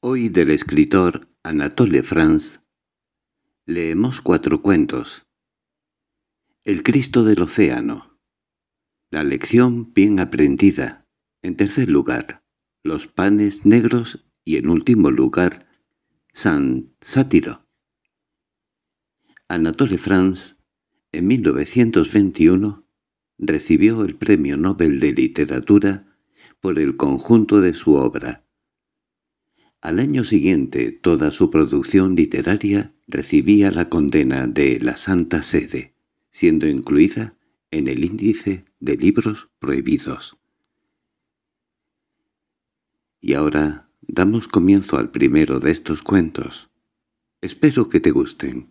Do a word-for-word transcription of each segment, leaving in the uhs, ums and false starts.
Hoy del escritor Anatole France leemos cuatro cuentos. El Cristo del Océano. La lección bien aprendida. En tercer lugar, los panes negros y en último lugar, San Sátiro. Anatole France, en mil novecientos veintiuno, recibió el Premio Nobel de Literatura por el conjunto de su obra. Al año siguiente, toda su producción literaria recibía la condena de la Santa Sede, siendo incluida en el índice de libros prohibidos. Y ahora damos comienzo al primero de estos cuentos. Espero que te gusten.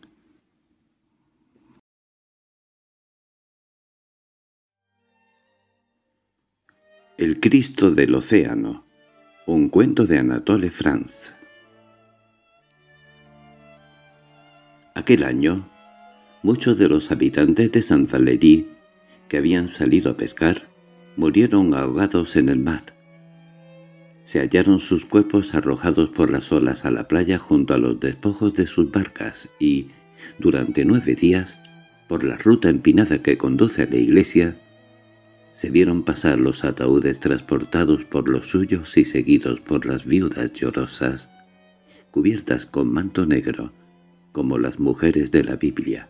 El Cristo del Océano. Un cuento de Anatole France. Aquel año, muchos de los habitantes de Saint-Valery, que habían salido a pescar, murieron ahogados en el mar. Se hallaron sus cuerpos arrojados por las olas a la playa junto a los despojos de sus barcas y, durante nueve días, por la ruta empinada que conduce a la iglesia, se vieron pasar los ataúdes transportados por los suyos y seguidos por las viudas llorosas, cubiertas con manto negro, como las mujeres de la Biblia.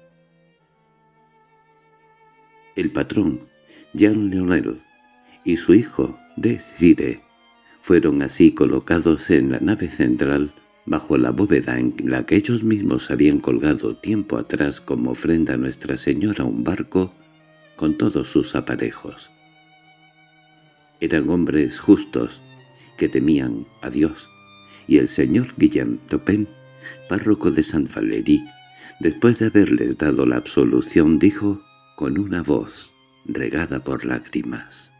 El patrón, Jean Leonel, y su hijo, Désiré, fueron así colocados en la nave central bajo la bóveda en la que ellos mismos habían colgado tiempo atrás como ofrenda a Nuestra Señora un barco con todos sus aparejos. Eran hombres justos, que temían a Dios, y el señor Guillaume Topin, párroco de Saint-Valery, después de haberles dado la absolución, dijo con una voz regada por lágrimas: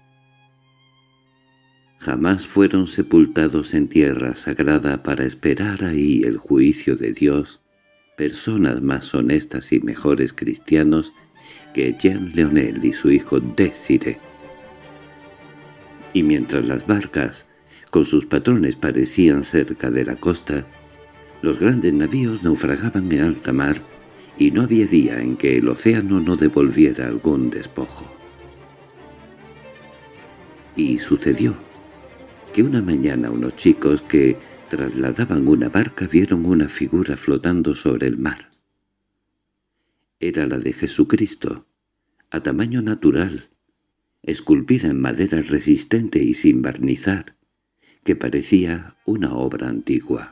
«Jamás fueron sepultados en tierra sagrada para esperar ahí el juicio de Dios personas más honestas y mejores cristianos que Jean Leonel y su hijo Désiré». Y mientras las barcas, con sus patrones, parecían cerca de la costa, los grandes navíos naufragaban en alta mar y no había día en que el océano no devolviera algún despojo. Y sucedió que una mañana unos chicos que trasladaban una barca vieron una figura flotando sobre el mar. Era la de Jesucristo, a tamaño natural, esculpida en madera resistente y sin barnizar, que parecía una obra antigua.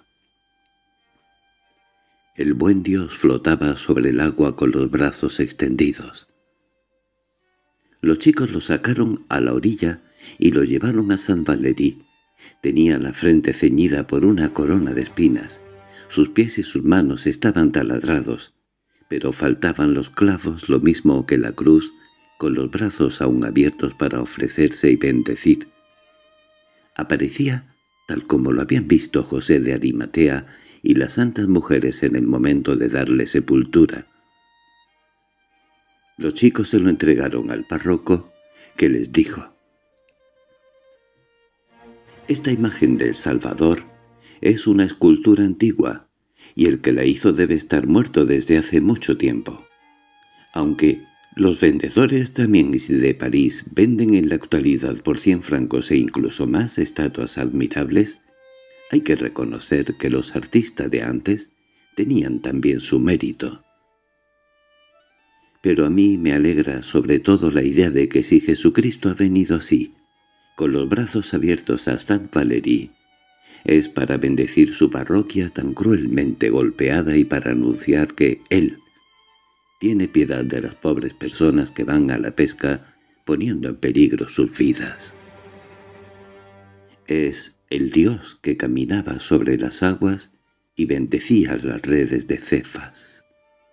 El buen Dios flotaba sobre el agua con los brazos extendidos. Los chicos lo sacaron a la orilla y lo llevaron a Saint-Valery. Tenía la frente ceñida por una corona de espinas. Sus pies y sus manos estaban taladrados, pero faltaban los clavos, lo mismo que la cruz, con los brazos aún abiertos para ofrecerse y bendecir. Aparecía tal como lo habían visto José de Arimatea y las santas mujeres en el momento de darle sepultura. Los chicos se lo entregaron al párroco, que les dijo: «Esta imagen del Salvador es una escultura antigua, y el que la hizo debe estar muerto desde hace mucho tiempo. Aunque los vendedores también de París venden en la actualidad por cien francos e incluso más estatuas admirables, hay que reconocer que los artistas de antes tenían también su mérito. Pero a mí me alegra sobre todo la idea de que si Jesucristo ha venido así, con los brazos abiertos a Saint-Valery, es para bendecir su parroquia tan cruelmente golpeada y para anunciar que Él tiene piedad de las pobres personas que van a la pesca poniendo en peligro sus vidas. Es el Dios que caminaba sobre las aguas y bendecía las redes de Cefas».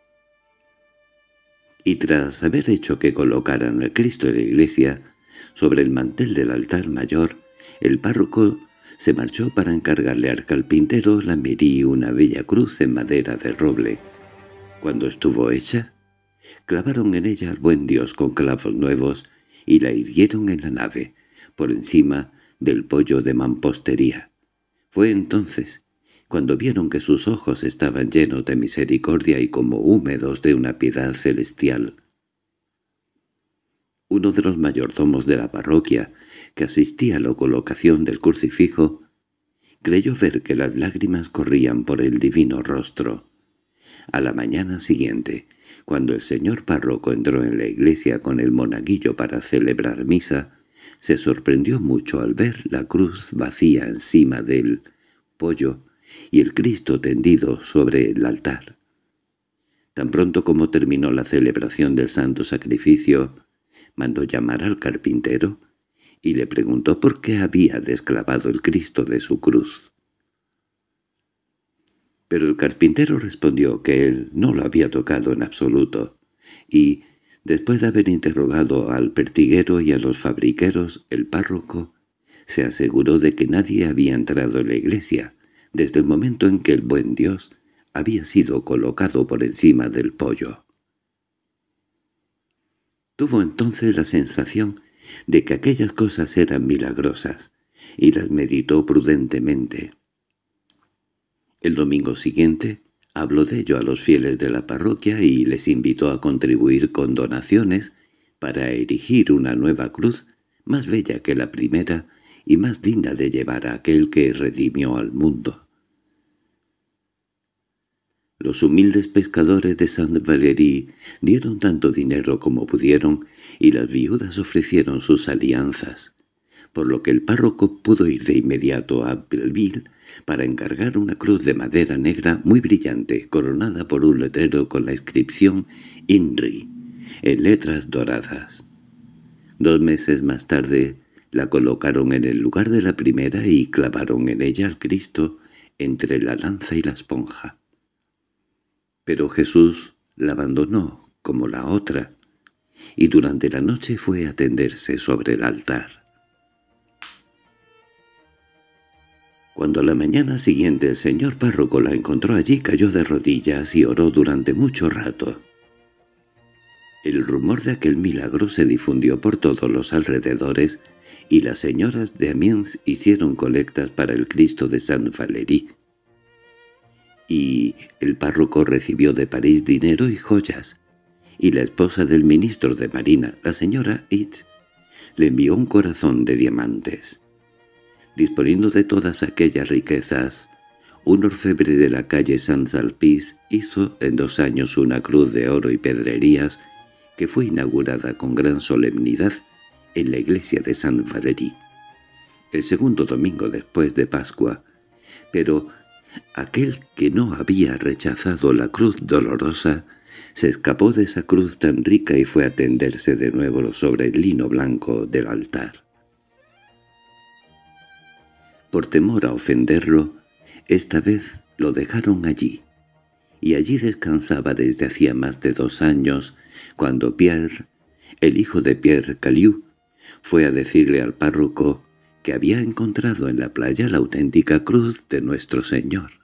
Y tras haber hecho que colocaran al Cristo en la iglesia, sobre el mantel del altar mayor, el párroco se marchó para encargarle al carpintero Lamery una bella cruz en madera de roble. Cuando estuvo hecha, clavaron en ella al buen Dios con clavos nuevos y la hirieron en la nave, por encima del poyo de mampostería. Fue entonces cuando vieron que sus ojos estaban llenos de misericordia y como húmedos de una piedad celestial. Uno de los mayordomos de la parroquia, que asistía a la colocación del crucifijo, creyó ver que las lágrimas corrían por el divino rostro. A la mañana siguiente, cuando el señor párroco entró en la iglesia con el monaguillo para celebrar misa, se sorprendió mucho al ver la cruz vacía encima del poyo y el Cristo tendido sobre el altar. Tan pronto como terminó la celebración del santo sacrificio, mandó llamar al carpintero y le preguntó por qué había desclavado el Cristo de su cruz. Pero el carpintero respondió que él no lo había tocado en absoluto, y, después de haber interrogado al pertiguero y a los fabriqueros, el párroco se aseguró de que nadie había entrado en la iglesia desde el momento en que el buen Dios había sido colocado por encima del poyo. Tuvo entonces la sensación de que aquellas cosas eran milagrosas, y las meditó prudentemente. El domingo siguiente habló de ello a los fieles de la parroquia y les invitó a contribuir con donaciones para erigir una nueva cruz más bella que la primera y más digna de llevar a aquel que redimió al mundo. Los humildes pescadores de Saint-Valery dieron tanto dinero como pudieron y las viudas ofrecieron sus alianzas, por lo que el párroco pudo ir de inmediato a Belleville para encargar una cruz de madera negra muy brillante, coronada por un letrero con la inscripción «Inri», en letras doradas. Dos meses más tarde la colocaron en el lugar de la primera y clavaron en ella al Cristo entre la lanza y la esponja. Pero Jesús la abandonó como la otra, y durante la noche fue a tenderse sobre el altar. Cuando a la mañana siguiente el señor párroco la encontró allí, cayó de rodillas y oró durante mucho rato. El rumor de aquel milagro se difundió por todos los alrededores y las señoras de Amiens hicieron colectas para el Cristo de Saint-Valery. Y el párroco recibió de París dinero y joyas, y la esposa del ministro de Marina, la señora Hitz, le envió un corazón de diamantes. Disponiendo de todas aquellas riquezas, un orfebre de la calle Saint-Sulpice hizo en dos años una cruz de oro y pedrerías que fue inaugurada con gran solemnidad en la iglesia de Saint-Valery, el segundo domingo después de Pascua, pero aquel que no había rechazado la cruz dolorosa se escapó de esa cruz tan rica y fue a tenderse de nuevo sobre el lino blanco del altar. Por temor a ofenderlo, esta vez lo dejaron allí, y allí descansaba desde hacía más de dos años, cuando Pierre, el hijo de Pierre Caliu, fue a decirle al párroco que había encontrado en la playa la auténtica cruz de nuestro Señor.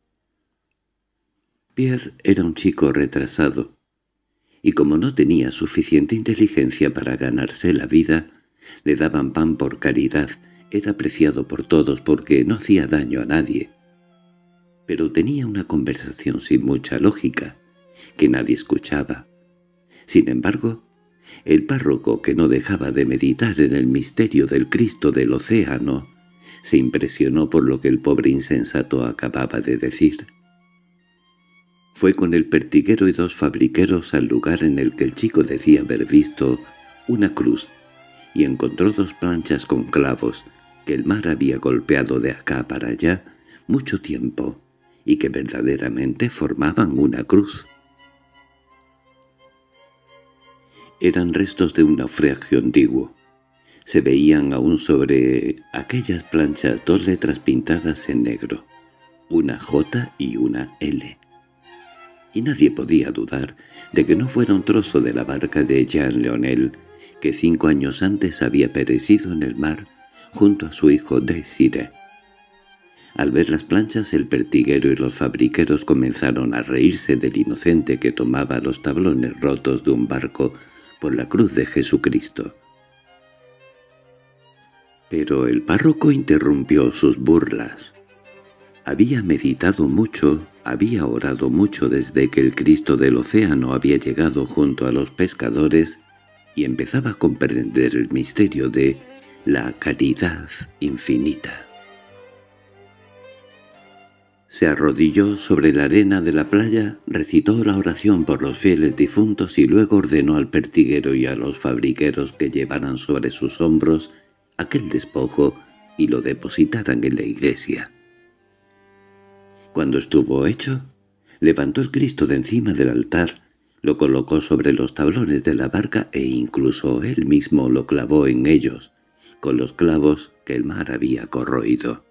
Pierre era un chico retrasado, y como no tenía suficiente inteligencia para ganarse la vida, le daban pan por caridad. Era apreciado por todos porque no hacía daño a nadie. Pero tenía una conversación sin mucha lógica, que nadie escuchaba. Sin embargo, el párroco, que no dejaba de meditar en el misterio del Cristo del océano, se impresionó por lo que el pobre insensato acababa de decir. Fue con el pertiguero y dos fabriqueros al lugar en el que el chico decía haber visto una cruz, y encontró dos planchas con clavos que el mar había golpeado de acá para allá mucho tiempo, y que verdaderamente formaban una cruz. Eran restos de un naufragio antiguo. Se veían aún sobre aquellas planchas dos letras pintadas en negro, una J y una L. Y nadie podía dudar de que no fuera un trozo de la barca de Jean Leonel, que cinco años antes había perecido en el mar junto a su hijo Désiré. Al ver las planchas, el pertiguero y los fabriqueros comenzaron a reírse del inocente que tomaba los tablones rotos de un barco por la cruz de Jesucristo. Pero el párroco interrumpió sus burlas. Había meditado mucho, había orado mucho desde que el Cristo del océano había llegado junto a los pescadores y empezaba a comprender el misterio de la caridad infinita. Se arrodilló sobre la arena de la playa, recitó la oración por los fieles difuntos y luego ordenó al pertiguero y a los fabriqueros que llevaran sobre sus hombros aquel despojo y lo depositaran en la iglesia. Cuando estuvo hecho, levantó el Cristo de encima del altar, lo colocó sobre los tablones de la barca e incluso él mismo lo clavó en ellos, con los clavos que el mar había corroído.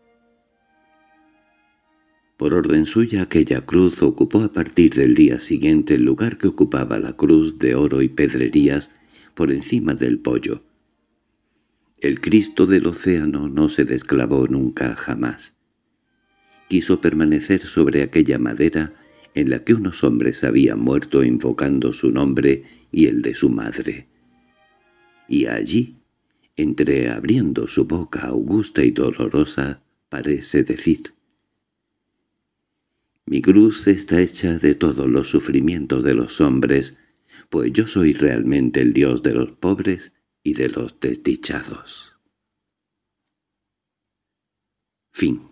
Por orden suya aquella cruz ocupó a partir del día siguiente el lugar que ocupaba la cruz de oro y pedrerías por encima del poyo. El Cristo del océano no se desclavó nunca jamás. Quiso permanecer sobre aquella madera en la que unos hombres habían muerto invocando su nombre y el de su madre. Y allí, entreabriendo su boca augusta y dolorosa, parece decir: «Mi cruz está hecha de todos los sufrimientos de los hombres, pues yo soy realmente el Dios de los pobres y de los desdichados». Fin.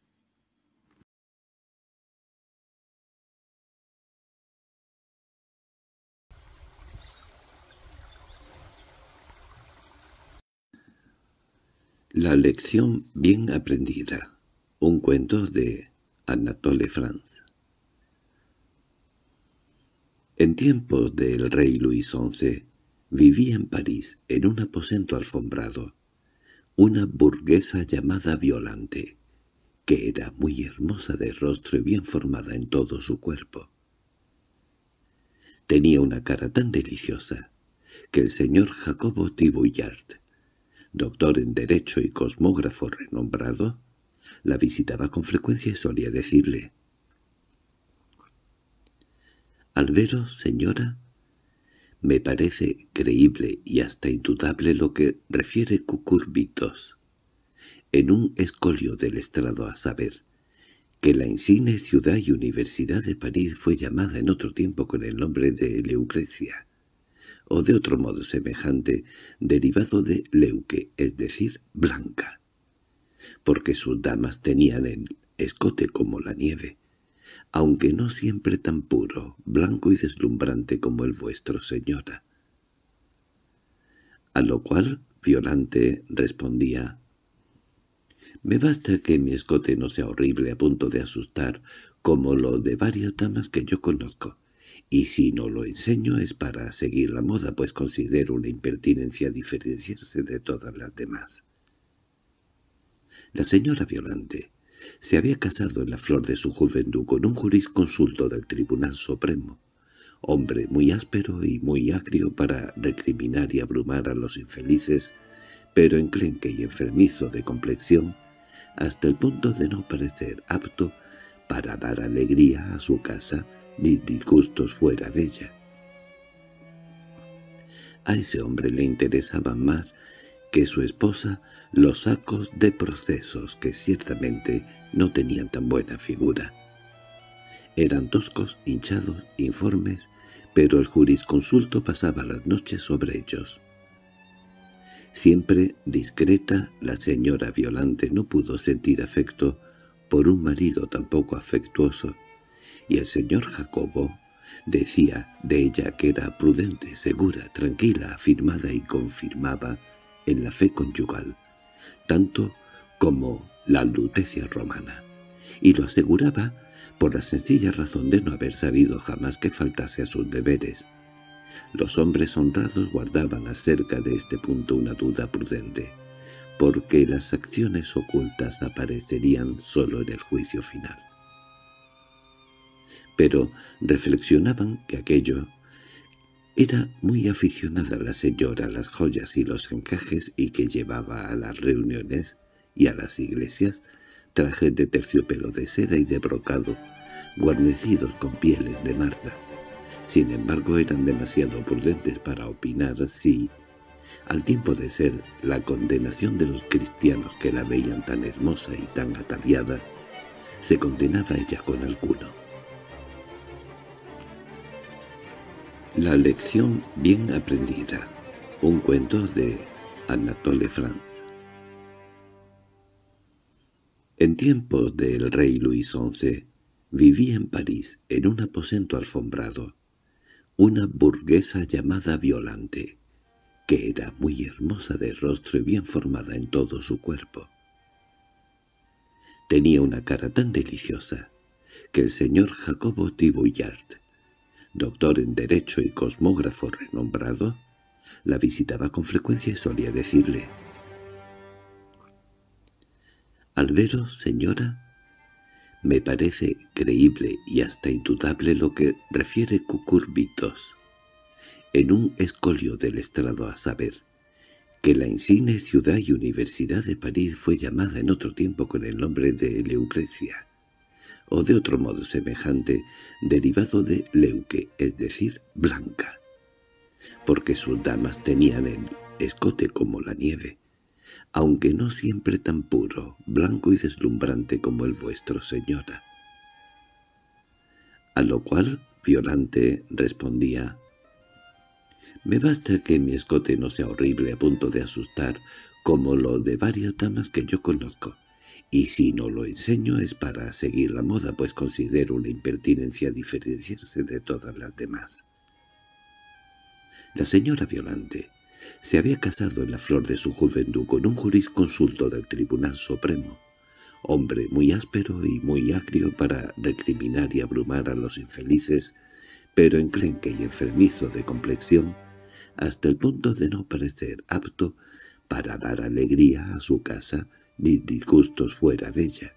La lección bien aprendida. Un cuento de Anatole France. En tiempos del rey Luis once, vivía en París, en un aposento alfombrado, una burguesa llamada Violante, que era muy hermosa de rostro y bien formada en todo su cuerpo. Tenía una cara tan deliciosa que el señor Jacobo Thibouillard, doctor en Derecho y cosmógrafo renombrado, la visitaba con frecuencia y solía decirle: «Al veros, señora, me parece creíble y hasta indudable lo que refiere Cucurbitos en un escolio del estrado, a saber, que la insigne ciudad y universidad de París fue llamada en otro tiempo con el nombre de Leucrecia, o de otro modo semejante, derivado de leuque, es decir, blanca, porque sus damas tenían el escote como la nieve, aunque no siempre tan puro, blanco y deslumbrante como el vuestro, señora». A lo cual Violante respondía: «Me basta que mi escote no sea horrible a punto de asustar, como lo de varias damas que yo conozco, y si no lo enseño es para seguir la moda, pues considero una impertinencia diferenciarse de todas las demás». La señora Violante se había casado en la flor de su juventud con un jurisconsulto del Tribunal Supremo, hombre muy áspero y muy agrio para recriminar y abrumar a los infelices, pero enclenque y enfermizo de complexión, hasta el punto de no parecer apto para dar alegría a su casa ni disgustos fuera de ella. A ese hombre le interesaban más que su esposa los sacos de procesos, que ciertamente no tenían tan buena figura. Eran toscos, hinchados, informes, pero el jurisconsulto pasaba las noches sobre ellos. Siempre discreta, la señora Violante no pudo sentir afecto por un marido tampoco afectuoso, y el señor Jacobo decía de ella que era prudente, segura, tranquila, afirmada y confirmaba en la fe conyugal, tanto como la Lutecia romana, y lo aseguraba por la sencilla razón de no haber sabido jamás que faltase a sus deberes. Los hombres honrados guardaban acerca de este punto una duda prudente, porque las acciones ocultas aparecerían sólo en el juicio final. Pero reflexionaban que aquello era muy aficionada la señora a las joyas y los encajes y que llevaba a las reuniones y a las iglesias trajes de terciopelo de seda y de brocado, guarnecidos con pieles de marta. Sin embargo, eran demasiado prudentes para opinar si, al tiempo de ser la condenación de los cristianos que la veían tan hermosa y tan ataviada, se condenaba ella con alguno. La lección bien aprendida. Un cuento de Anatole France. En tiempos del rey Luis once, vivía en París, en un aposento alfombrado, una burguesa llamada Violante, que era muy hermosa de rostro y bien formada en todo su cuerpo. Tenía una cara tan deliciosa que el señor Jacobo Thibault, doctor en Derecho y cosmógrafo renombrado, la visitaba con frecuencia y solía decirle: «Al veros, señora, me parece creíble y hasta indudable lo que refiere Cucurbitos en un escolio del estrado, a saber, que la insigne ciudad y universidad de París fue llamada en otro tiempo con el nombre de Leucrecia, o de otro modo semejante, derivado de leuque, es decir, blanca, porque sus damas tenían el escote como la nieve, aunque no siempre tan puro, blanco y deslumbrante como el vuestro, señora». A lo cual Violante respondía: «Me basta que mi escote no sea horrible a punto de asustar, como lo de varias damas que yo conozco, y si no lo enseño es para seguir la moda, pues considero una impertinencia diferenciarse de todas las demás». La señora Violante se había casado en la flor de su juventud con un jurisconsulto del Tribunal Supremo, hombre muy áspero y muy agrio para recriminar y abrumar a los infelices, pero enclenque y enfermizo de complexión, hasta el punto de no parecer apto para dar alegría a su casa ni disgustos fuera de ella.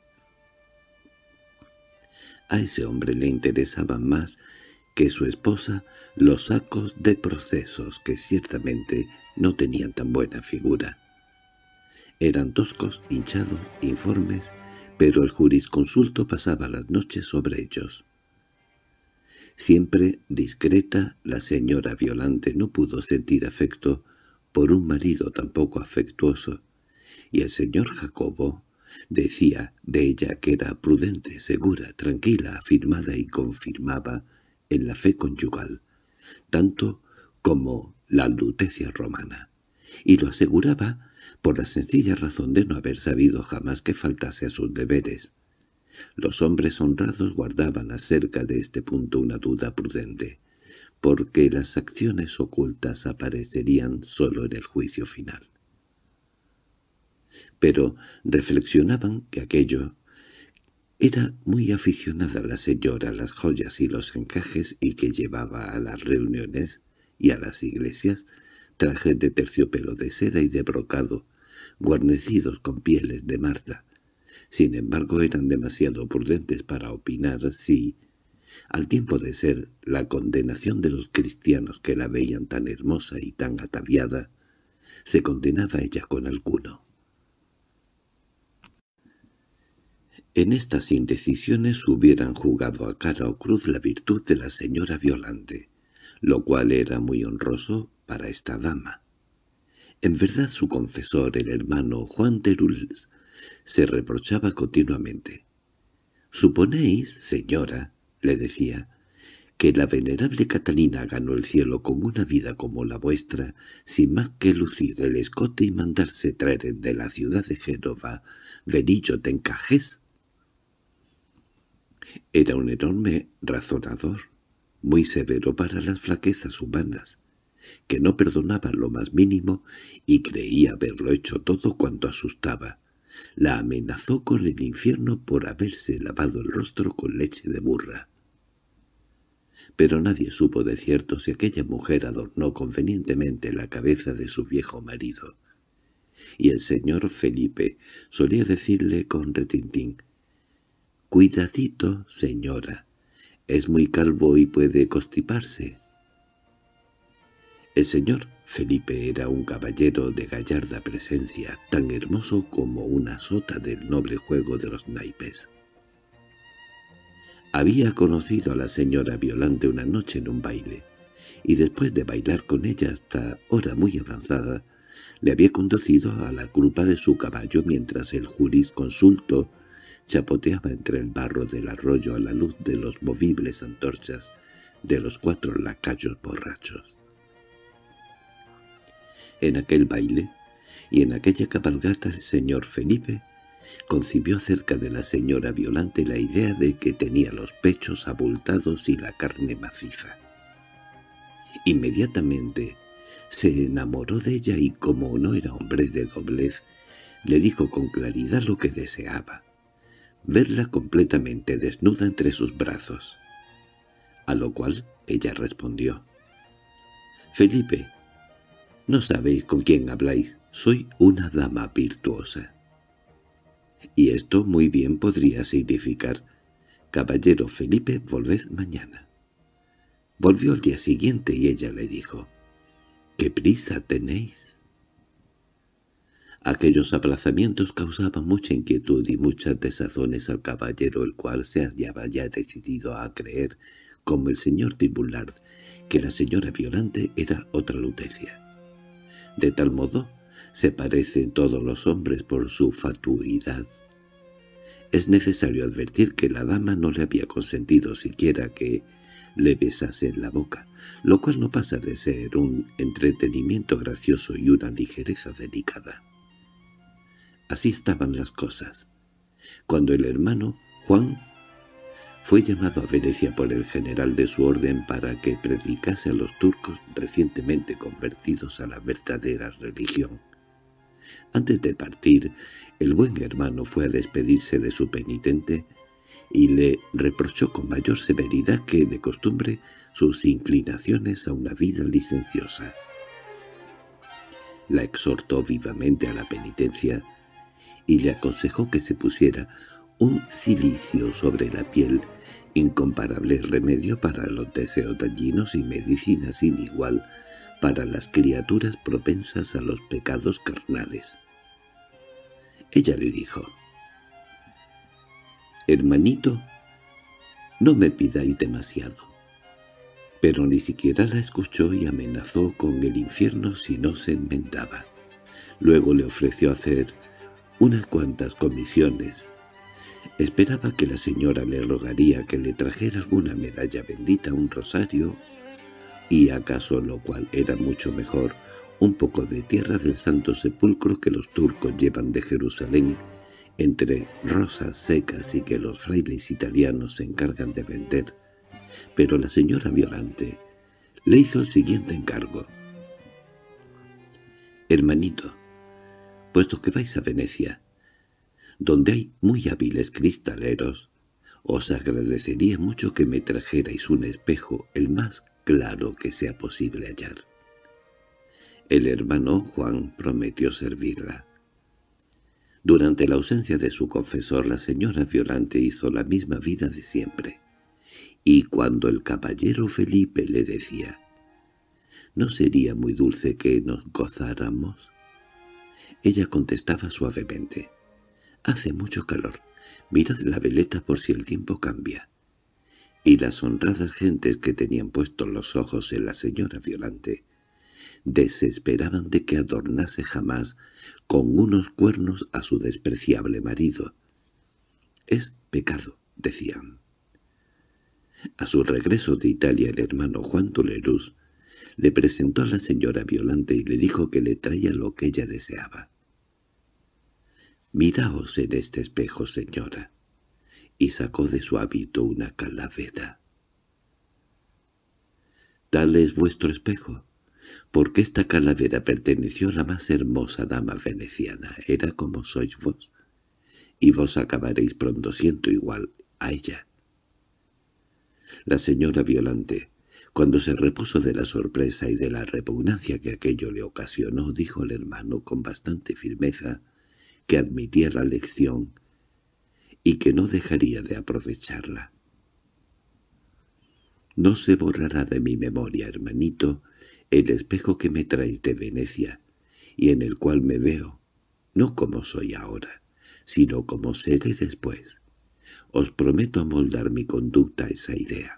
A ese hombre le interesaban más que su esposa los sacos de procesos, que ciertamente no tenían tan buena figura. Eran toscos, hinchados, informes, pero el jurisconsulto pasaba las noches sobre ellos. Siempre discreta, la señora Violante no pudo sentir afecto por un marido tampoco afectuoso, y el señor Jacobo decía de ella que era prudente, segura, tranquila, afirmada y confirmaba en la fe conyugal, tanto como la Lutecia romana, y lo aseguraba por la sencilla razón de no haber sabido jamás que faltase a sus deberes. Los hombres honrados guardaban acerca de este punto una duda prudente, porque las acciones ocultas aparecerían sólo en el juicio final. Pero reflexionaban que aquello era muy aficionada la señora a las joyas y los encajes, y que llevaba a las reuniones y a las iglesias trajes de terciopelo de seda y de brocado, guarnecidos con pieles de marta. Sin embargo, eran demasiado prudentes para opinar si, al tiempo de ser la condenación de los cristianos que la veían tan hermosa y tan ataviada, se condenaba ella con alguno. En estas indecisiones hubieran jugado a cara o cruz la virtud de la señora Violante, lo cual era muy honroso para esta dama. En verdad su confesor, el hermano Juan de Ruls, se reprochaba continuamente. «¿Suponéis, señora», le decía, «que la venerable Catalina ganó el cielo con una vida como la vuestra, sin más que lucir el escote y mandarse traer de la ciudad de Génova verillos de encajes?» Era un enorme razonador, muy severo para las flaquezas humanas, que no perdonaba lo más mínimo y creía haberlo hecho todo cuanto asustaba. La amenazó con el infierno por haberse lavado el rostro con leche de burra. Pero nadie supo de cierto si aquella mujer adornó convenientemente la cabeza de su viejo marido, y el señor Felipe solía decirle con retintín: «Cuidadito, señora, es muy calvo y puede constiparse». El señor Felipe era un caballero de gallarda presencia, tan hermoso como una sota del noble juego de los naipes. Había conocido a la señora Violante una noche en un baile, y después de bailar con ella hasta hora muy avanzada, le había conducido a la grupa de su caballo mientras el jurisconsulto chapoteaba entre el barro del arroyo a la luz de los movibles antorchas de los cuatro lacayos borrachos. En aquel baile y en aquella cabalgata el señor Felipe concibió acerca de la señora Violante la idea de que tenía los pechos abultados y la carne maciza. Inmediatamente se enamoró de ella y, como no era hombre de doblez, le dijo con claridad lo que deseaba: verla completamente desnuda entre sus brazos. A lo cual ella respondió: «Felipe, no sabéis con quién habláis, soy una dama virtuosa». Y esto muy bien podría significar: «Caballero Felipe, volved mañana». Volvió al día siguiente y ella le dijo: «¿Qué prisa tenéis?». Aquellos aplazamientos causaban mucha inquietud y muchas desazones al caballero, el cual se hallaba ya decidido a creer, como el señor de Bullard, que la señora Violante era otra Lutecia. De tal modo se parecen todos los hombres por su fatuidad. Es necesario advertir que la dama no le había consentido siquiera que le besase en la boca, lo cual no pasa de ser un entretenimiento gracioso y una ligereza delicada. Así estaban las cosas, cuando el hermano Juan fue llamado a Venecia por el general de su orden para que predicase a los turcos recientemente convertidos a la verdadera religión. Antes de partir, el buen hermano fue a despedirse de su penitente y le reprochó con mayor severidad que de costumbre sus inclinaciones a una vida licenciosa. La exhortó vivamente a la penitencia y le aconsejó que se pusiera un cilicio sobre la piel, incomparable remedio para los deseos dañinos y medicina sin igual para las criaturas propensas a los pecados carnales. Ella le dijo: «Hermanito, no me pidáis demasiado». Pero ni siquiera la escuchó y amenazó con el infierno si no se enmendaba. Luego le ofreció hacer unas cuantas comisiones. Esperaba que la señora le rogaría que le trajera alguna medalla bendita, un rosario y, acaso, lo cual era mucho mejor, un poco de tierra del Santo Sepulcro que los turcos llevan de Jerusalén entre rosas secas y que los frailes italianos se encargan de vender. Pero la señora Violante le hizo el siguiente encargo: «Hermanito, puesto que vais a Venecia, donde hay muy hábiles cristaleros, os agradecería mucho que me trajerais un espejo el más claro que sea posible hallar». El hermano Juan prometió servirla. Durante la ausencia de su confesor, la señora Violante hizo la misma vida de siempre, y cuando el caballero Felipe le decía: «¿No sería muy dulce que nos gozáramos?», ella contestaba suavemente: «Hace mucho calor, mirad la veleta por si el tiempo cambia». Y las honradas gentes que tenían puestos los ojos en la señora Violante desesperaban de que adornase jamás con unos cuernos a su despreciable marido. «Es pecado», decían. A su regreso de Italia, el hermano Juan Tolerus le presentó a la señora Violante y le dijo que le traía lo que ella deseaba. «Miraos en este espejo, señora», y sacó de su hábito una calavera. «¿Tal es vuestro espejo?», porque esta calavera perteneció a la más hermosa dama veneciana, era como sois vos, y vos acabaréis pronto siendo igual a ella. La señora Violante, cuando se repuso de la sorpresa y de la repugnancia que aquello le ocasionó, dijo al hermano con bastante firmeza que admitía la lección y que no dejaría de aprovecharla. «No se borrará de mi memoria, hermanito, el espejo que me traéis de Venecia, y en el cual me veo, no como soy ahora, sino como seré después. Os prometo amoldar mi conducta a esa idea».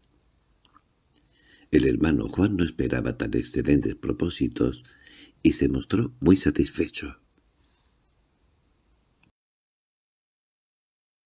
El hermano Juan no esperaba tan excelentes propósitos y se mostró muy satisfecho.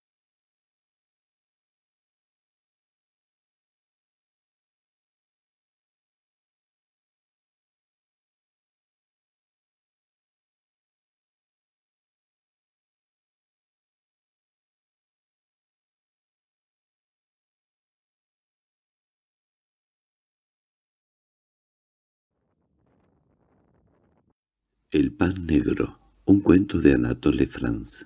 El pan negro, un cuento de Anatole France.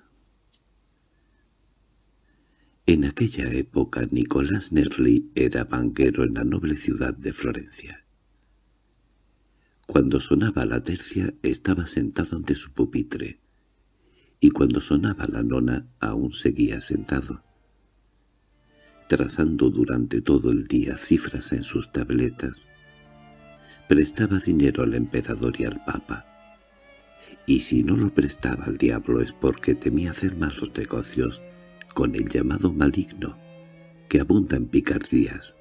En aquella época Nicolás Nerli era banquero en la noble ciudad de Florencia. Cuando sonaba la tercia estaba sentado ante su pupitre, y cuando sonaba la nona aún seguía sentado, trazando durante todo el día cifras en sus tabletas. Prestaba dinero al emperador y al papa, y si no lo prestaba al diablo es porque temía hacer malos negocios con el llamado maligno, que abunda en picardías.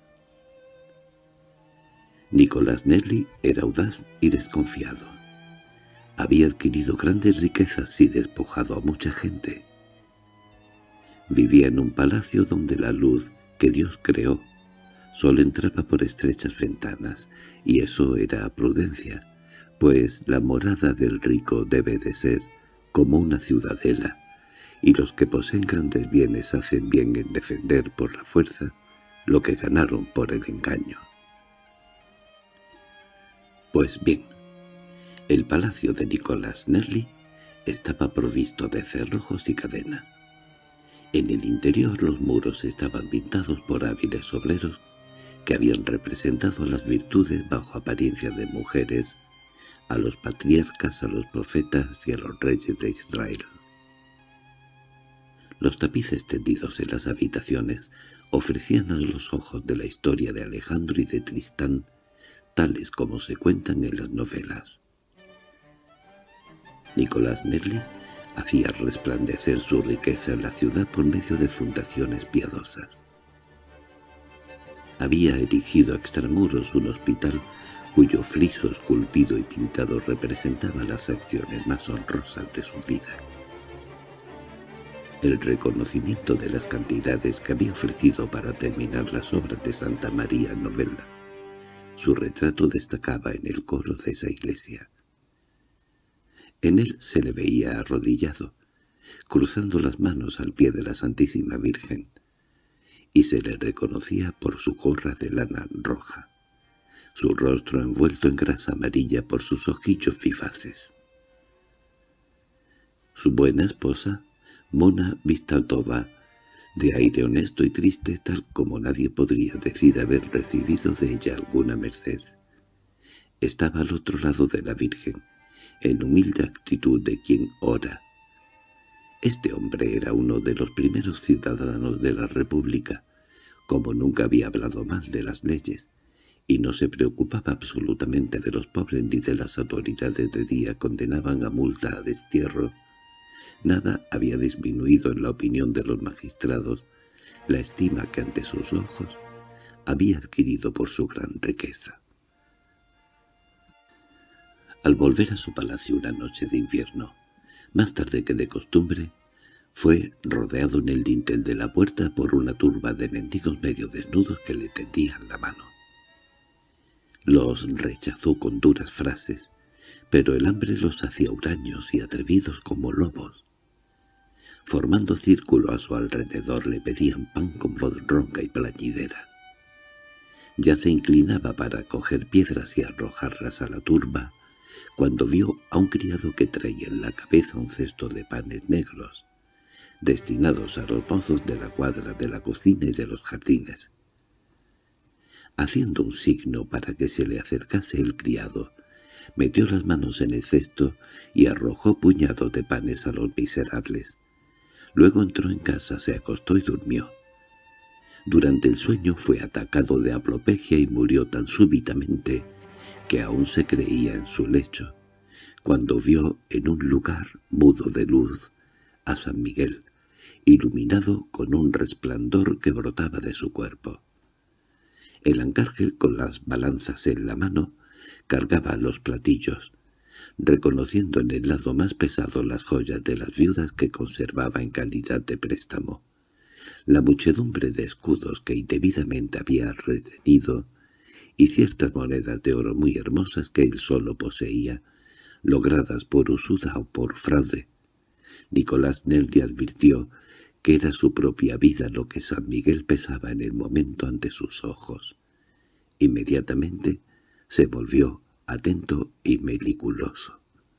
Nicolás Nerli era audaz y desconfiado. Había adquirido grandes riquezas y despojado a mucha gente. Vivía en un palacio donde la luz que Dios creó solo entraba por estrechas ventanas, y eso era prudencia, pues la morada del rico debe de ser como una ciudadela, y los que poseen grandes bienes hacen bien en defender por la fuerza lo que ganaron por el engaño. Pues bien, el palacio de Nicolás Nerli estaba provisto de cerrojos y cadenas. En el interior los muros estaban pintados por hábiles obreros que habían representado las virtudes bajo apariencia de mujeres, a los patriarcas, a los profetas y a los reyes de Israel. Los tapices tendidos en las habitaciones ofrecían a los ojos de la historia de Alejandro y de Tristán, tales como se cuentan en las novelas. Nicolás Nerli hacía resplandecer su riqueza en la ciudad por medio de fundaciones piadosas. Había erigido a extramuros un hospital cuyo friso esculpido y pintado representaba las acciones más honrosas de su vida. El reconocimiento de las cantidades que había ofrecido para terminar las obras de Santa María Novella. Su retrato destacaba en el coro de esa iglesia. En él se le veía arrodillado, cruzando las manos al pie de la Santísima Virgen, y se le reconocía por su gorra de lana roja, su rostro envuelto en grasa amarilla por sus ojillos vivaces. Su buena esposa, Mona Vistantova, de aire honesto y triste tal como nadie podría decir haber recibido de ella alguna merced, estaba al otro lado de la Virgen, en humilde actitud de quien ora. Este hombre era uno de los primeros ciudadanos de la República, como nunca había hablado mal de las leyes, y no se preocupaba absolutamente de los pobres ni de las autoridades de día condenaban a multa a destierro. Nada había disminuido en la opinión de los magistrados la estima que ante sus ojos había adquirido por su gran riqueza. Al volver a su palacio una noche de invierno, más tarde que de costumbre, fue rodeado en el dintel de la puerta por una turba de mendigos medio desnudos que le tendían la mano. Los rechazó con duras frases, pero el hambre los hacía huraños y atrevidos como lobos. Formando círculo a su alrededor le pedían pan con voz ronca y plañidera. Ya se inclinaba para coger piedras y arrojarlas a la turba, cuando vio a un criado que traía en la cabeza un cesto de panes negros, destinados a los mozos de la cuadra de la cocina y de los jardines. Haciendo un signo para que se le acercase el criado, metió las manos en el cesto y arrojó puñados de panes a los miserables. Luego entró en casa, se acostó y durmió. Durante el sueño fue atacado de apoplejía y murió tan súbitamente que aún se creía en su lecho, cuando vio en un lugar mudo de luz a San Miguel, iluminado con un resplandor que brotaba de su cuerpo. El arcángel, con las balanzas en la mano, cargaba los platillos, reconociendo en el lado más pesado las joyas de las viudas que conservaba en calidad de préstamo, la muchedumbre de escudos que indebidamente había retenido y ciertas monedas de oro muy hermosas que él solo poseía, logradas por usura o por fraude. Nicolás Nerli advirtió que era su propia vida lo que San Miguel pesaba en el momento ante sus ojos. Inmediatamente se volvió atento y meticuloso.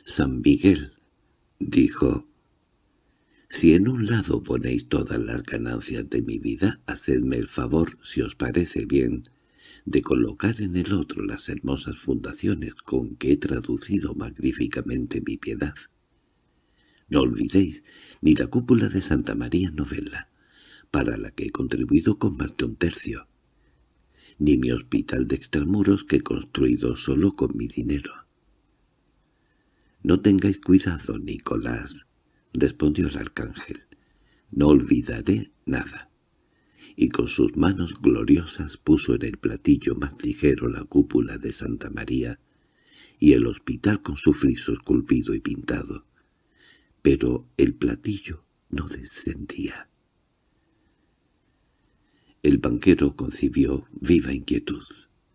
San Miguel —dijo—, si en un lado ponéis todas las ganancias de mi vida, hacedme el favor, si os parece bien, de colocar en el otro las hermosas fundaciones con que he traducido magníficamente mi piedad. No olvidéis ni la cúpula de Santa María Novella, para la que he contribuido con más de un tercio, ni mi hospital de extramuros que he construido solo con mi dinero. —No tengáis cuidado, Nicolás —respondió el arcángel—, no olvidaré nada. Y con sus manos gloriosas puso en el platillo más ligero la cúpula de Santa María y el hospital con su friso esculpido y pintado. Pero el platillo no descendía. El banquero concibió viva inquietud.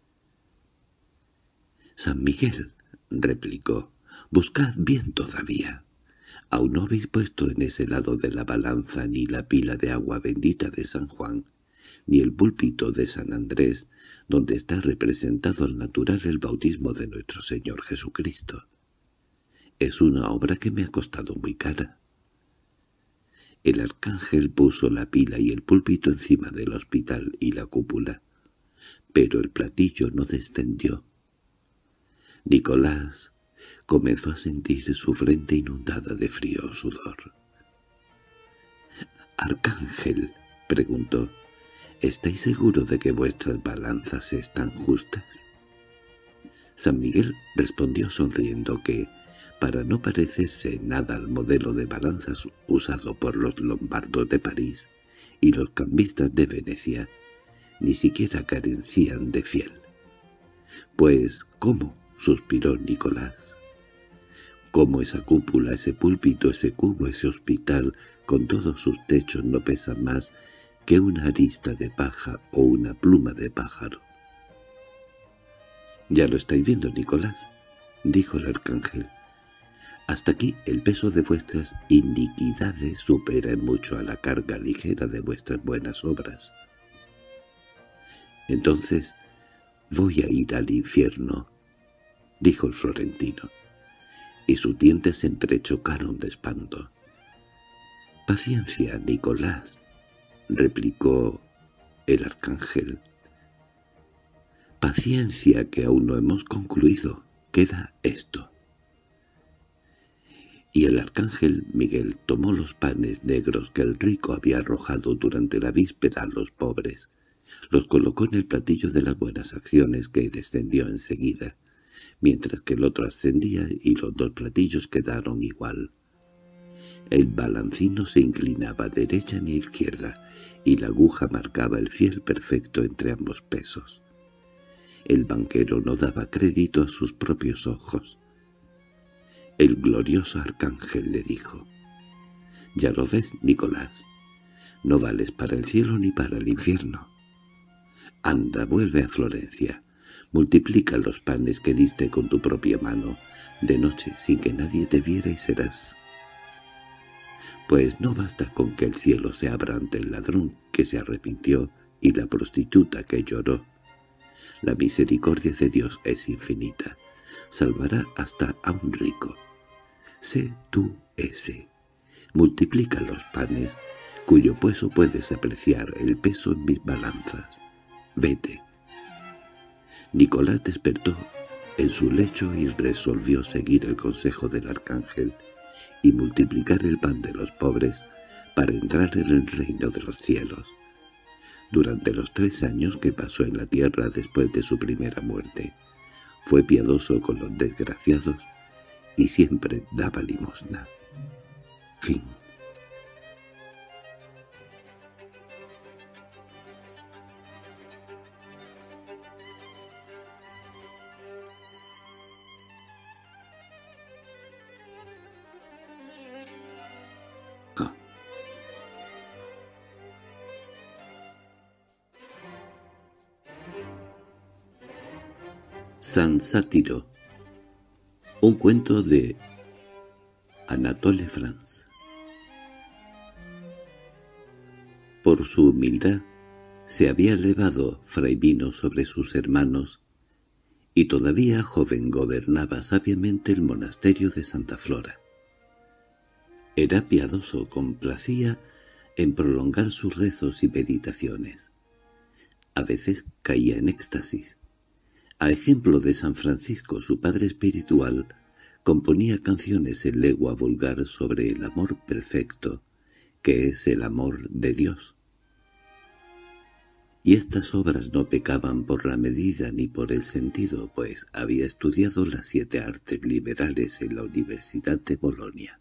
—San Miguel —replicó—, buscad bien todavía. Aún no habéis puesto en ese lado de la balanza ni la pila de agua bendita de San Juan, ni el púlpito de San Andrés, donde está representado al natural el bautismo de nuestro Señor Jesucristo. Es una obra que me ha costado muy cara. El arcángel puso la pila y el púlpito encima del hospital y la cúpula, pero el platillo no descendió. Nicolás comenzó a sentir su frente inundada de frío sudor. —Arcángel —preguntó—, ¿estáis seguro de que vuestras balanzas están justas? San Miguel respondió sonriendo que, para no parecerse nada al modelo de balanzas usado por los lombardos de París y los cambistas de Venecia, ni siquiera carecían de fiel. —Pues, ¿cómo? —suspiró Nicolás. —¿Cómo esa cúpula, ese púlpito, ese cubo, ese hospital, con todos sus techos no pesan más que una arista de paja o una pluma de pájaro? —Ya lo estáis viendo, Nicolás —dijo el arcángel—. Hasta aquí el peso de vuestras iniquidades supera en mucho a la carga ligera de vuestras buenas obras. —Entonces voy a ir al infierno —dijo el florentino, y sus dientes se entrechocaron de espanto. —Paciencia, Nicolás —replicó el arcángel—. Paciencia, que aún no hemos concluido. Queda esto. Y el arcángel Miguel tomó los panes negros que el rico había arrojado durante la víspera a los pobres, los colocó en el platillo de las buenas acciones que descendió enseguida, mientras que el otro ascendía y los dos platillos quedaron igual. El balancino se inclinaba a derecha ni a izquierda, y la aguja marcaba el fiel perfecto entre ambos pesos. El banquero no daba crédito a sus propios ojos. El glorioso arcángel le dijo: «Ya lo ves, Nicolás, no vales para el cielo ni para el infierno. Anda, vuelve a Florencia, multiplica los panes que diste con tu propia mano, de noche sin que nadie te viera y serás». Pues no basta con que el cielo se abra ante el ladrón que se arrepintió y la prostituta que lloró. La misericordia de Dios es infinita, salvará hasta a un rico. Sé tú ese. Multiplica los panes, cuyo peso puedes apreciar el peso en mis balanzas. Vete. Nicolás despertó en su lecho y resolvió seguir el consejo del arcángel y multiplicar el pan de los pobres para entrar en el reino de los cielos. Durante los tres años que pasó en la tierra después de su primera muerte, fue piadoso con los desgraciados y siempre daba limosna. Fin. San Sátiro. Un cuento de Anatole France. Por su humildad se había elevado Fray Vino sobre sus hermanos y todavía joven gobernaba sabiamente el monasterio de Santa Flora. Era piadoso, complacía en prolongar sus rezos y meditaciones. A veces caía en éxtasis. A ejemplo de San Francisco, su padre espiritual, componía canciones en lengua vulgar sobre el amor perfecto, que es el amor de Dios. Y estas obras no pecaban por la medida ni por el sentido, pues había estudiado las siete artes liberales en la Universidad de Bolonia.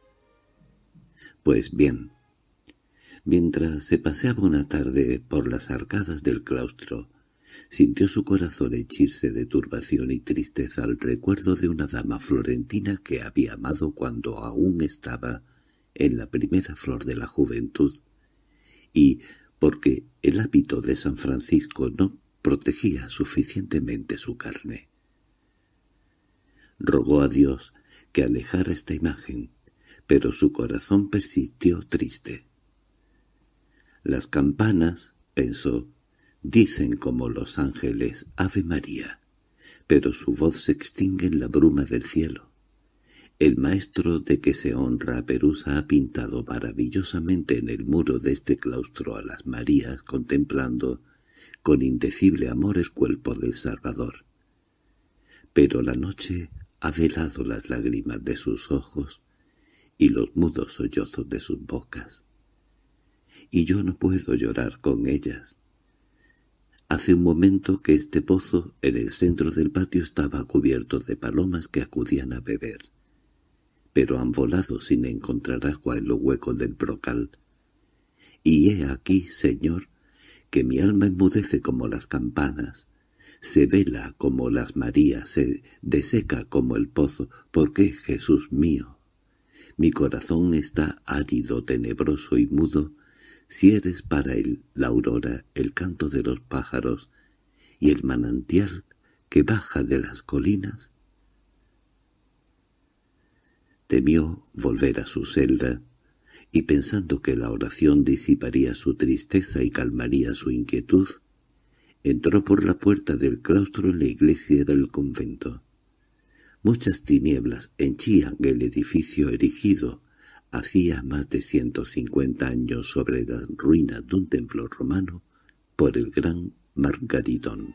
Pues bien, mientras se paseaba una tarde por las arcadas del claustro, sintió su corazón henchirse de turbación y tristeza al recuerdo de una dama florentina que había amado cuando aún estaba en la primera flor de la juventud, y porque el hábito de San Francisco no protegía suficientemente su carne. Rogó a Dios que alejara esta imagen, pero su corazón persistió triste. Las campanas, pensó, dicen como los ángeles «Ave María», pero su voz se extingue en la bruma del cielo. El maestro de que se honra a Perusa ha pintado maravillosamente en el muro de este claustro a las Marías contemplando con indecible amor el cuerpo del Salvador. Pero la noche ha velado las lágrimas de sus ojos y los mudos sollozos de sus bocas. Y yo no puedo llorar con ellas. Hace un momento que este pozo en el centro del patio estaba cubierto de palomas que acudían a beber, pero han volado sin encontrar agua en los huecos del brocal. Y he aquí, Señor, que mi alma enmudece como las campanas, se vela como las Marías, se deseca como el pozo, porque, Jesús mío, mi corazón está árido, tenebroso y mudo, si eres para él la aurora, el canto de los pájaros y el manantial que baja de las colinas. Temió volver a su celda, y pensando que la oración disiparía su tristeza y calmaría su inquietud, entró por la puerta del claustro en la iglesia del convento. Muchas tinieblas henchían el edificio erigido hacía más de ciento cincuenta años sobre las ruinas de un templo romano por el gran Margaritón.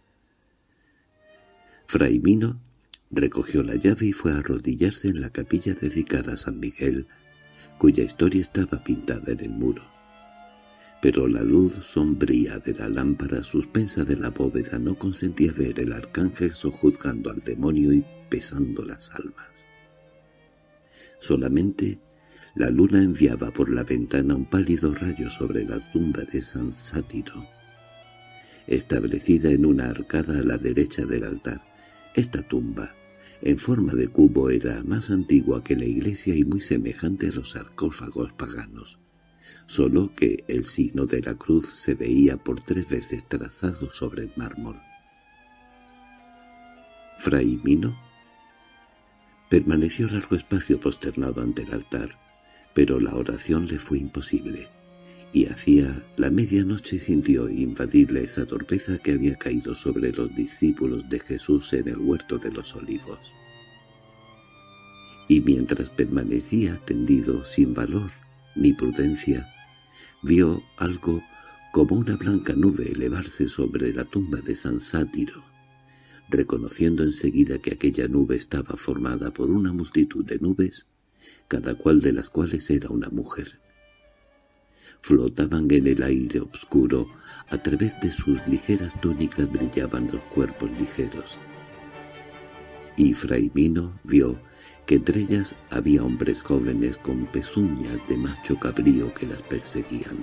Fray Mino recogió la llave y fue a arrodillarse en la capilla dedicada a San Miguel, cuya historia estaba pintada en el muro. Pero la luz sombría de la lámpara suspensa de la bóveda no consentía ver el arcángel sojuzgando al demonio y pesando las almas. Solamente la luna enviaba por la ventana un pálido rayo sobre la tumba de San Sátiro, establecida en una arcada a la derecha del altar. Esta tumba, en forma de cubo, era más antigua que la iglesia y muy semejante a los sarcófagos paganos, solo que el signo de la cruz se veía por tres veces trazado sobre el mármol. Fray Mino permaneció largo espacio posternado ante el altar, pero la oración le fue imposible, y hacia la medianoche sintió invadirle esa torpeza que había caído sobre los discípulos de Jesús en el huerto de los olivos. Y mientras permanecía tendido sin valor ni prudencia, vio algo como una blanca nube elevarse sobre la tumba de San Sátiro, reconociendo enseguida que aquella nube estaba formada por una multitud de nubes, cada cual de las cuales era una mujer. Flotaban en el aire oscuro, a través de sus ligeras túnicas brillaban los cuerpos ligeros. Y Fray Mino vio que entre ellas había hombres jóvenes con pezuñas de macho cabrío que las perseguían.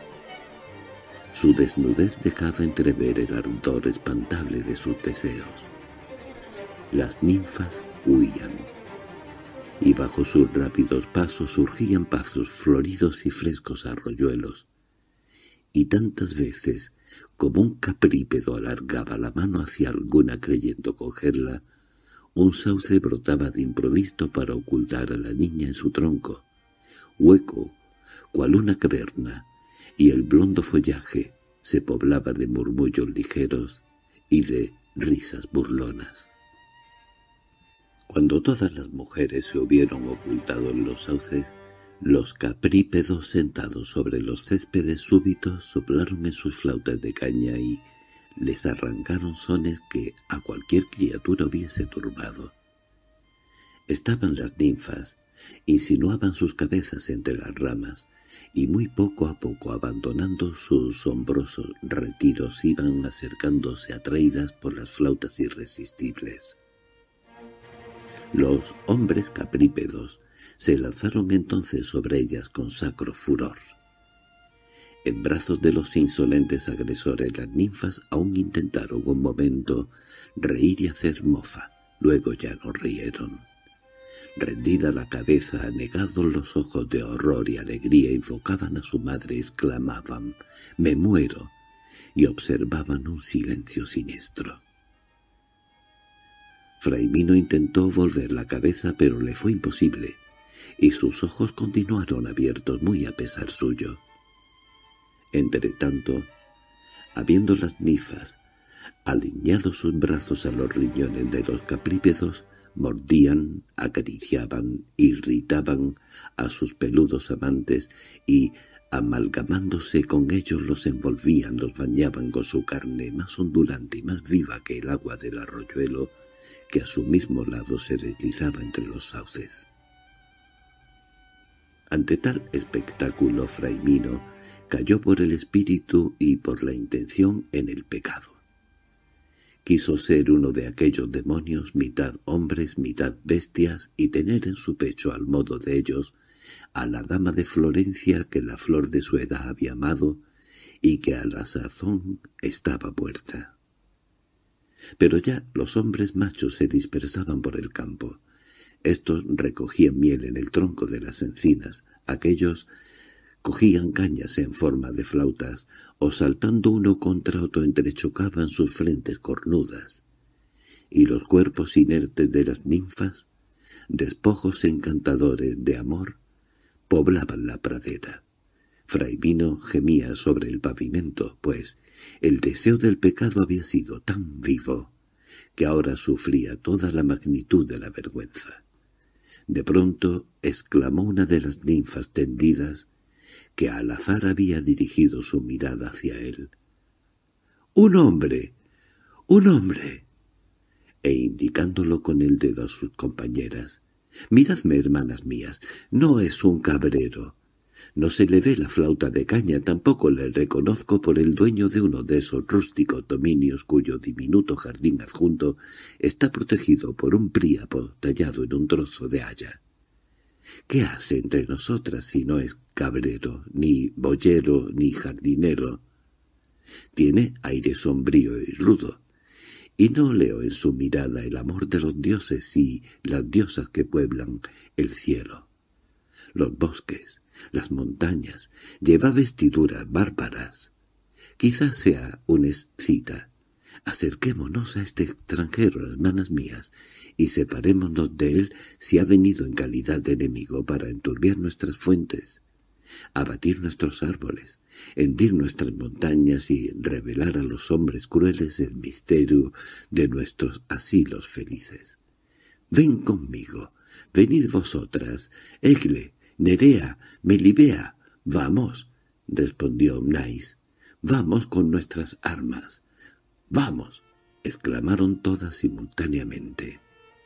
Su desnudez dejaba entrever el ardor espantable de sus deseos. Las ninfas huían, y bajo sus rápidos pasos surgían pasos floridos y frescos arroyuelos, y tantas veces como un caprípedo alargaba la mano hacia alguna creyendo cogerla, un sauce brotaba de improviso para ocultar a la niña en su tronco, hueco, cual una caverna, y el blondo follaje se poblaba de murmullos ligeros y de risas burlonas. Cuando todas las mujeres se hubieron ocultado en los sauces, los caprípedos sentados sobre los céspedes súbitos soplaron en sus flautas de caña y les arrancaron sones que a cualquier criatura hubiese turbado. Estaban las ninfas, insinuaban sus cabezas entre las ramas, y muy poco a poco, abandonando sus sombrosos retiros, iban acercándose atraídas por las flautas irresistibles. Los hombres caprípedos se lanzaron entonces sobre ellas con sacro furor. En brazos de los insolentes agresores las ninfas aún intentaron un momento reír y hacer mofa, luego ya no rieron. Rendida la cabeza, anegados los ojos de horror y alegría, invocaban a su madre, exclamaban «¡Me muero!» y observaban un silencio siniestro. Fray Mino intentó volver la cabeza, pero le fue imposible, y sus ojos continuaron abiertos muy a pesar suyo. Entretanto, habiendo las ninfas alineado sus brazos a los riñones de los caprípedos, mordían, acariciaban, irritaban a sus peludos amantes y, amalgamándose con ellos, los envolvían, los bañaban con su carne más ondulante y más viva que el agua del arroyuelo que a su mismo lado se deslizaba entre los sauces. Ante tal espectáculo, Fray Mino cayó por el espíritu y por la intención en el pecado. Quiso ser uno de aquellos demonios, mitad hombres, mitad bestias, y tener en su pecho, al modo de ellos, a la dama de Florencia que la flor de su edad había amado y que a la sazón estaba muerta. Pero ya los hombres machos se dispersaban por el campo. Estos recogían miel en el tronco de las encinas, aquellos cogían cañas en forma de flautas, o saltando uno contra otro entrechocaban sus frentes cornudas, y los cuerpos inertes de las ninfas, despojos encantadores de amor, poblaban la pradera. Fray Mino gemía sobre el pavimento, pues el deseo del pecado había sido tan vivo que ahora sufría toda la magnitud de la vergüenza. De pronto exclamó una de las ninfas tendidas, que al azar había dirigido su mirada hacia él. —¡Un hombre! ¡Un hombre! E indicándolo con el dedo a sus compañeras. —Miradme, hermanas mías, no es un cabrero. No se le ve la flauta de caña, tampoco le reconozco por el dueño de uno de esos rústicos dominios cuyo diminuto jardín adjunto está protegido por un príapo tallado en un trozo de haya. ¿Qué hace entre nosotras si no es cabrero, ni boyero, ni jardinero? Tiene aire sombrío y rudo, y no leo en su mirada el amor de los dioses y las diosas que pueblan el cielo. Los bosques, las montañas, lleva vestiduras bárbaras. Quizás sea un escita. Acerquémonos a este extranjero, hermanas mías, y separémonos de él si ha venido en calidad de enemigo para enturbiar nuestras fuentes, abatir nuestros árboles, hendir nuestras montañas y revelar a los hombres crueles el misterio de nuestros asilos felices. Ven conmigo, venid vosotras, Egle, Nerea, Melibea, vamos, respondió Omnais, vamos con nuestras armas. —¡Vamos! —exclamaron todas simultáneamente.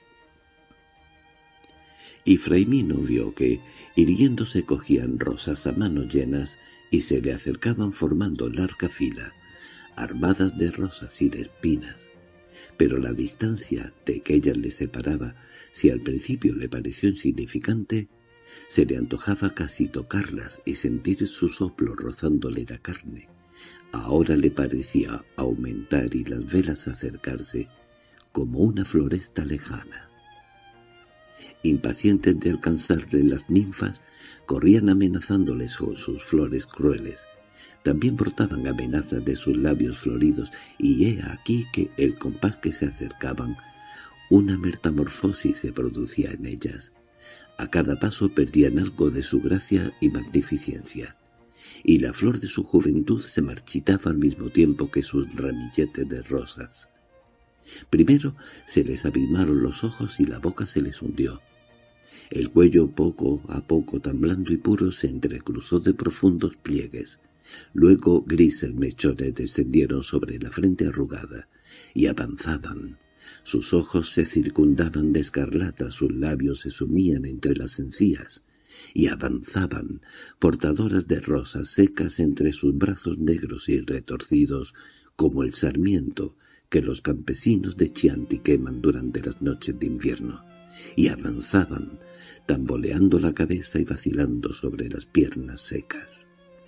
Y Fray Mino vio que, irguiéndose, cogían rosas a manos llenas y se le acercaban formando larga fila, armadas de rosas y de espinas. Pero la distancia de que ellas le separaba, si al principio le pareció insignificante, se le antojaba casi tocarlas y sentir su soplo rozándole la carne. Ahora le parecía aumentar y las velas acercarse como una floresta lejana. Impacientes de alcanzarle, las ninfas corrían amenazándoles con sus flores crueles. También brotaban amenazas de sus labios floridos, y he aquí que, el compás que se acercaban, una metamorfosis se producía en ellas. A cada paso perdían algo de su gracia y magnificencia, y la flor de su juventud se marchitaba al mismo tiempo que sus ramilletes de rosas. Primero se les abismaron los ojos y la boca se les hundió. El cuello poco a poco, tan blando y puro, se entrecruzó de profundos pliegues. Luego grises mechones descendieron sobre la frente arrugada y avanzaban. Sus ojos se circundaban de escarlata, sus labios se sumían entre las encías y avanzaban, portadoras de rosas secas entre sus brazos negros y retorcidos, como el sarmiento que los campesinos de Chianti queman durante las noches de invierno, y avanzaban, tamboleando la cabeza y vacilando sobre las piernas secas.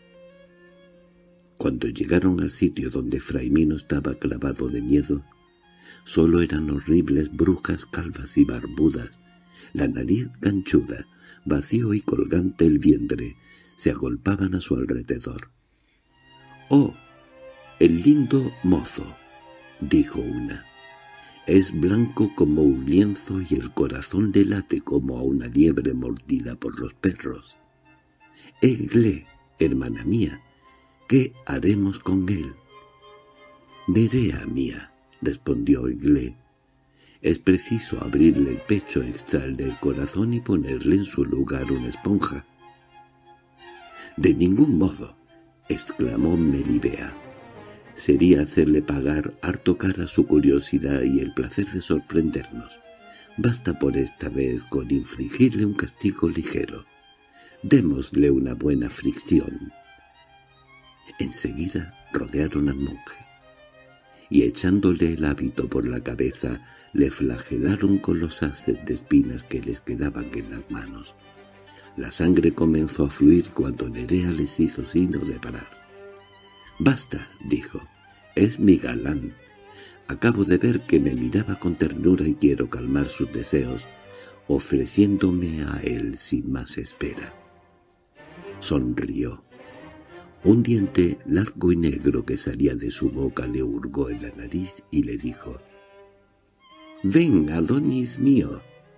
Cuando llegaron al sitio donde Fray Mino estaba clavado de miedo, solo eran horribles brujas calvas y barbudas. La nariz ganchuda, vacío y colgante el vientre, se agolpaban a su alrededor. «¡Oh, el lindo mozo!», dijo una. «Es blanco como un lienzo y el corazón le late como a una liebre mordida por los perros. Egle, hermana mía, ¿qué haremos con él?» «Nerea mía», respondió Egle, «es preciso abrirle el pecho, extraerle el corazón y ponerle en su lugar una esponja». «De ningún modo», exclamó Melibea. «Sería hacerle pagar harto cara su curiosidad y el placer de sorprendernos. Basta por esta vez con infligirle un castigo ligero. Démosle una buena fricción». Enseguida rodearon al monje, y echándole el hábito por la cabeza, le flagelaron con los haces de espinas que les quedaban en las manos. La sangre comenzó a fluir cuando Nerea les hizo signo de parar. «Basta», dijo, «es mi galán. Acabo de ver que me miraba con ternura y quiero calmar sus deseos, ofreciéndome a él sin más espera». Sonrió. Un diente largo y negro que salía de su boca le hurgó en la nariz y le dijo: «Ven, Adonis mío».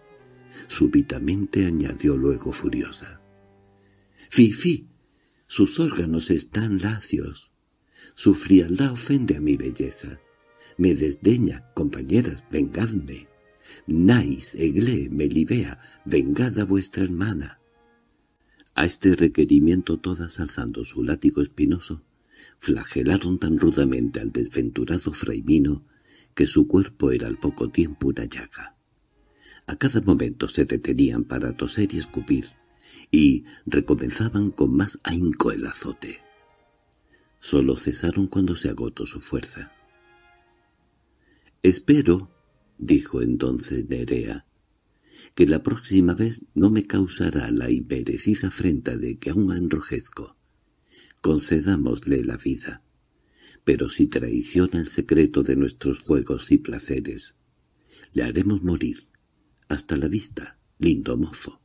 Súbitamente añadió luego furiosa: «Fi, fi, sus órganos están lacios. Su frialdad ofende a mi belleza. Me desdeña, compañeras, vengadme. Nais, Egle, Melibea, vengad a vuestra hermana». A este requerimiento todas, alzando su látigo espinoso, flagelaron tan rudamente al desventurado Fray Mino que su cuerpo era al poco tiempo una llaga. A cada momento se detenían para toser y escupir, y recomenzaban con más ahínco el azote. Solo cesaron cuando se agotó su fuerza. «Espero», dijo entonces Nerea, «que la próxima vez no me causará la inmerecida afrenta de que aún enrojezco. Concedámosle la vida, pero si traiciona el secreto de nuestros juegos y placeres, le haremos morir. Hasta la vista, lindo mozo».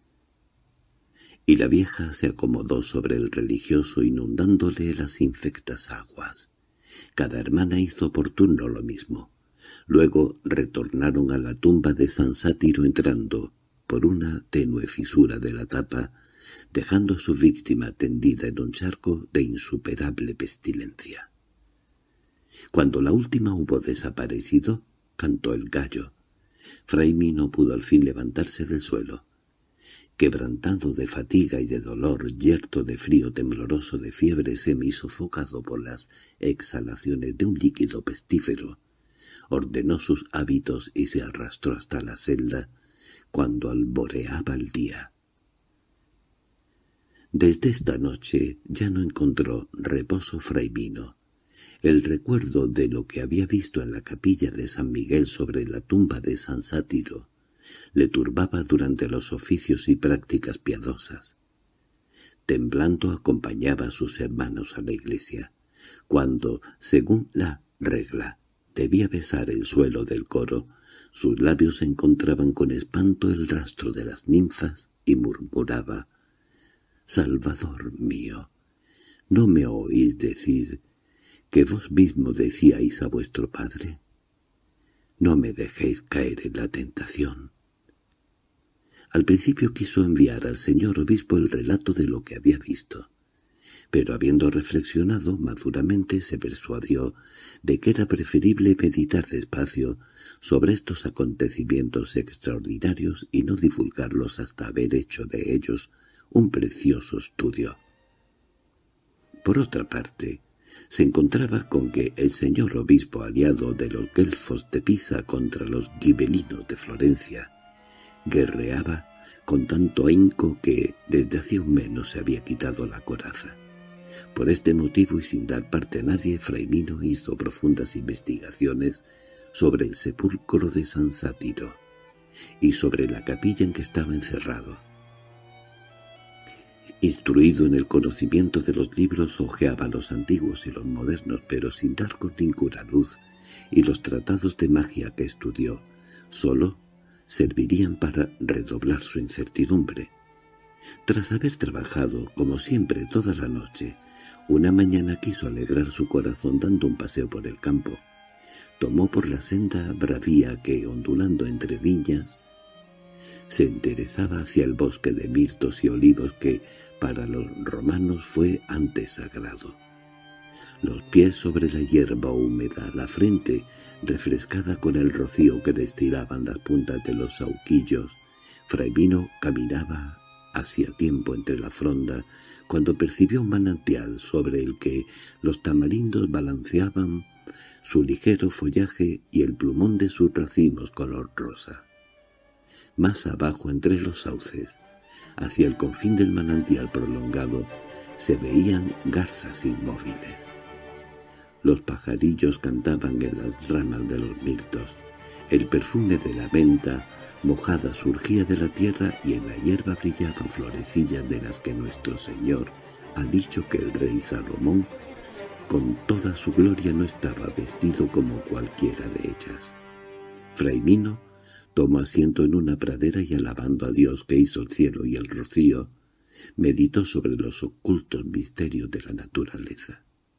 Y la vieja se acomodó sobre el religioso inundándole las infectas aguas. Cada hermana hizo por turno lo mismo. Luego retornaron a la tumba de San Sátiro entrando por una tenue fisura de la tapa, dejando a su víctima tendida en un charco de insuperable pestilencia. Cuando la última hubo desaparecido, cantó el gallo. Fray Mino pudo al fin levantarse del suelo. Quebrantado de fatiga y de dolor, yerto de frío tembloroso de fiebre semisofocado por las exhalaciones de un líquido pestífero, ordenó sus hábitos y se arrastró hasta la celda cuando alboreaba el día. Desde esta noche ya no encontró reposo Fray Mino. El recuerdo de lo que había visto en la capilla de San Miguel sobre la tumba de San Sátiro le turbaba durante los oficios y prácticas piadosas. Temblando acompañaba a sus hermanos a la iglesia, cuando, según la regla, debía besar el suelo del coro, sus labios encontraban con espanto el rastro de las ninfas y murmuraba: «Salvador mío, ¿no me oís decir que vos mismo decíais a vuestro padre? No me dejéis caer en la tentación». Al principio quiso enviar al señor obispo el relato de lo que había visto, pero habiendo reflexionado maduramente se persuadió de que era preferible meditar despacio sobre estos acontecimientos extraordinarios y no divulgarlos hasta haber hecho de ellos un precioso estudio. Por otra parte, se encontraba con que el señor obispo aliado de los guelfos de Pisa contra los gibelinos de Florencia guerreaba con tanto ahínco que desde hacía un mes no se había quitado la coraza. Por este motivo y sin dar parte a nadie, Fray Mino hizo profundas investigaciones sobre el sepulcro de San Sátiro y sobre la capilla en que estaba encerrado. Instruido en el conocimiento de los libros, hojeaba los antiguos y los modernos, pero sin dar con ninguna luz, y los tratados de magia que estudió solo servirían para redoblar su incertidumbre. Tras haber trabajado, como siempre, toda la noche, una mañana quiso alegrar su corazón dando un paseo por el campo. Tomó por la senda bravía que, ondulando entre viñas, se enderezaba hacia el bosque de mirtos y olivos que para los romanos fue antes sagrado. Los pies sobre la hierba húmeda, la frente refrescada con el rocío que destilaban las puntas de los sauquillos, Fray Mino caminaba hacía tiempo entre la fronda cuando percibió un manantial sobre el que los tamarindos balanceaban su ligero follaje y el plumón de sus racimos color rosa. Más abajo, entre los sauces, hacia el confín del manantial prolongado, se veían garzas inmóviles. Los pajarillos cantaban en las ramas de los mirtos. El perfume de la menta mojada surgía de la tierra y en la hierba brillaban florecillas de las que nuestro Señor ha dicho que el rey Salomón, con toda su gloria, no estaba vestido como cualquiera de ellas. Fray Mino tomó asiento en una pradera y, alabando a Dios que hizo el cielo y el rocío, meditó sobre los ocultos misterios de la naturaleza.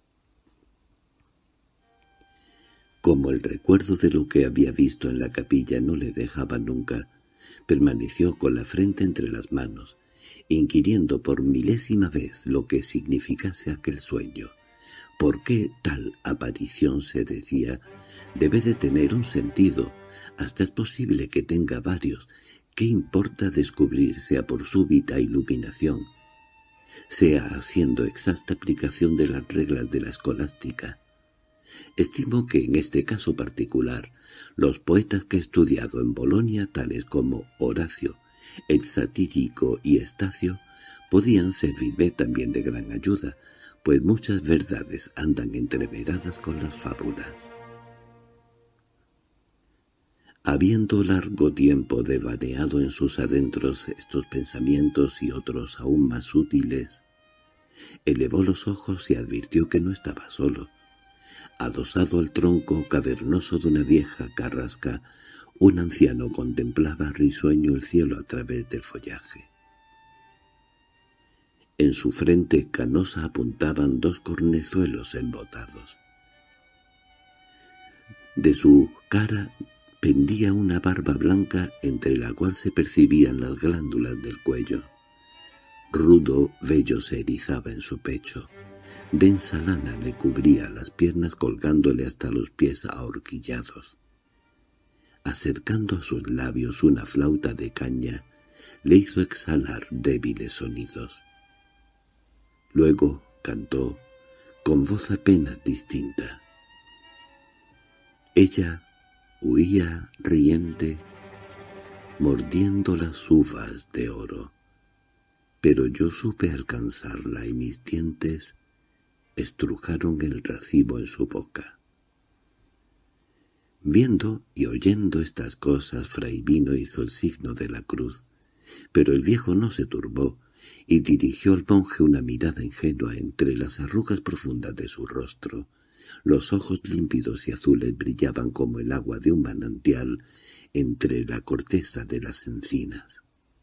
Como el recuerdo de lo que había visto en la capilla no le dejaba nunca, permaneció con la frente entre las manos, inquiriendo por milésima vez lo que significase aquel sueño. ¿Por qué tal aparición, se decía, debe de tener un sentido? Hasta es posible que tenga varios. ¿Qué importa descubrir, sea por súbita iluminación, sea haciendo exacta aplicación de las reglas de la escolástica? Estimo que en este caso particular, los poetas que he estudiado en Bolonia, tales como Horacio, el Satírico y Estacio, podían servirme también de gran ayuda, pues muchas verdades andan entreveradas con las fábulas. Habiendo largo tiempo devaneado en sus adentros estos pensamientos y otros aún más útiles, elevó los ojos y advirtió que no estaba solo. Adosado al tronco cavernoso de una vieja carrasca, un anciano contemplaba risueño el cielo a través del follaje. En su frente canosa apuntaban dos cornezuelos embotados. De su cara pendía una barba blanca entre la cual se percibían las glándulas del cuello. Rudo vello se erizaba en su pecho. Densa lana le cubría las piernas colgándole hasta los pies ahorquillados. Acercando a sus labios una flauta de caña, le hizo exhalar débiles sonidos. Luego cantó con voz apenas distinta. Ella huía riente, mordiendo las uvas de oro, pero yo supe alcanzarla y mis dientes estrujaron el racimo en su boca. Viendo y oyendo estas cosas, Fray Mino hizo el signo de la cruz, pero el viejo no se turbó y dirigió al monje una mirada ingenua. Entre las arrugas profundas de su rostro, los ojos límpidos y azules brillaban como el agua de un manantial entre la corteza de las encinas.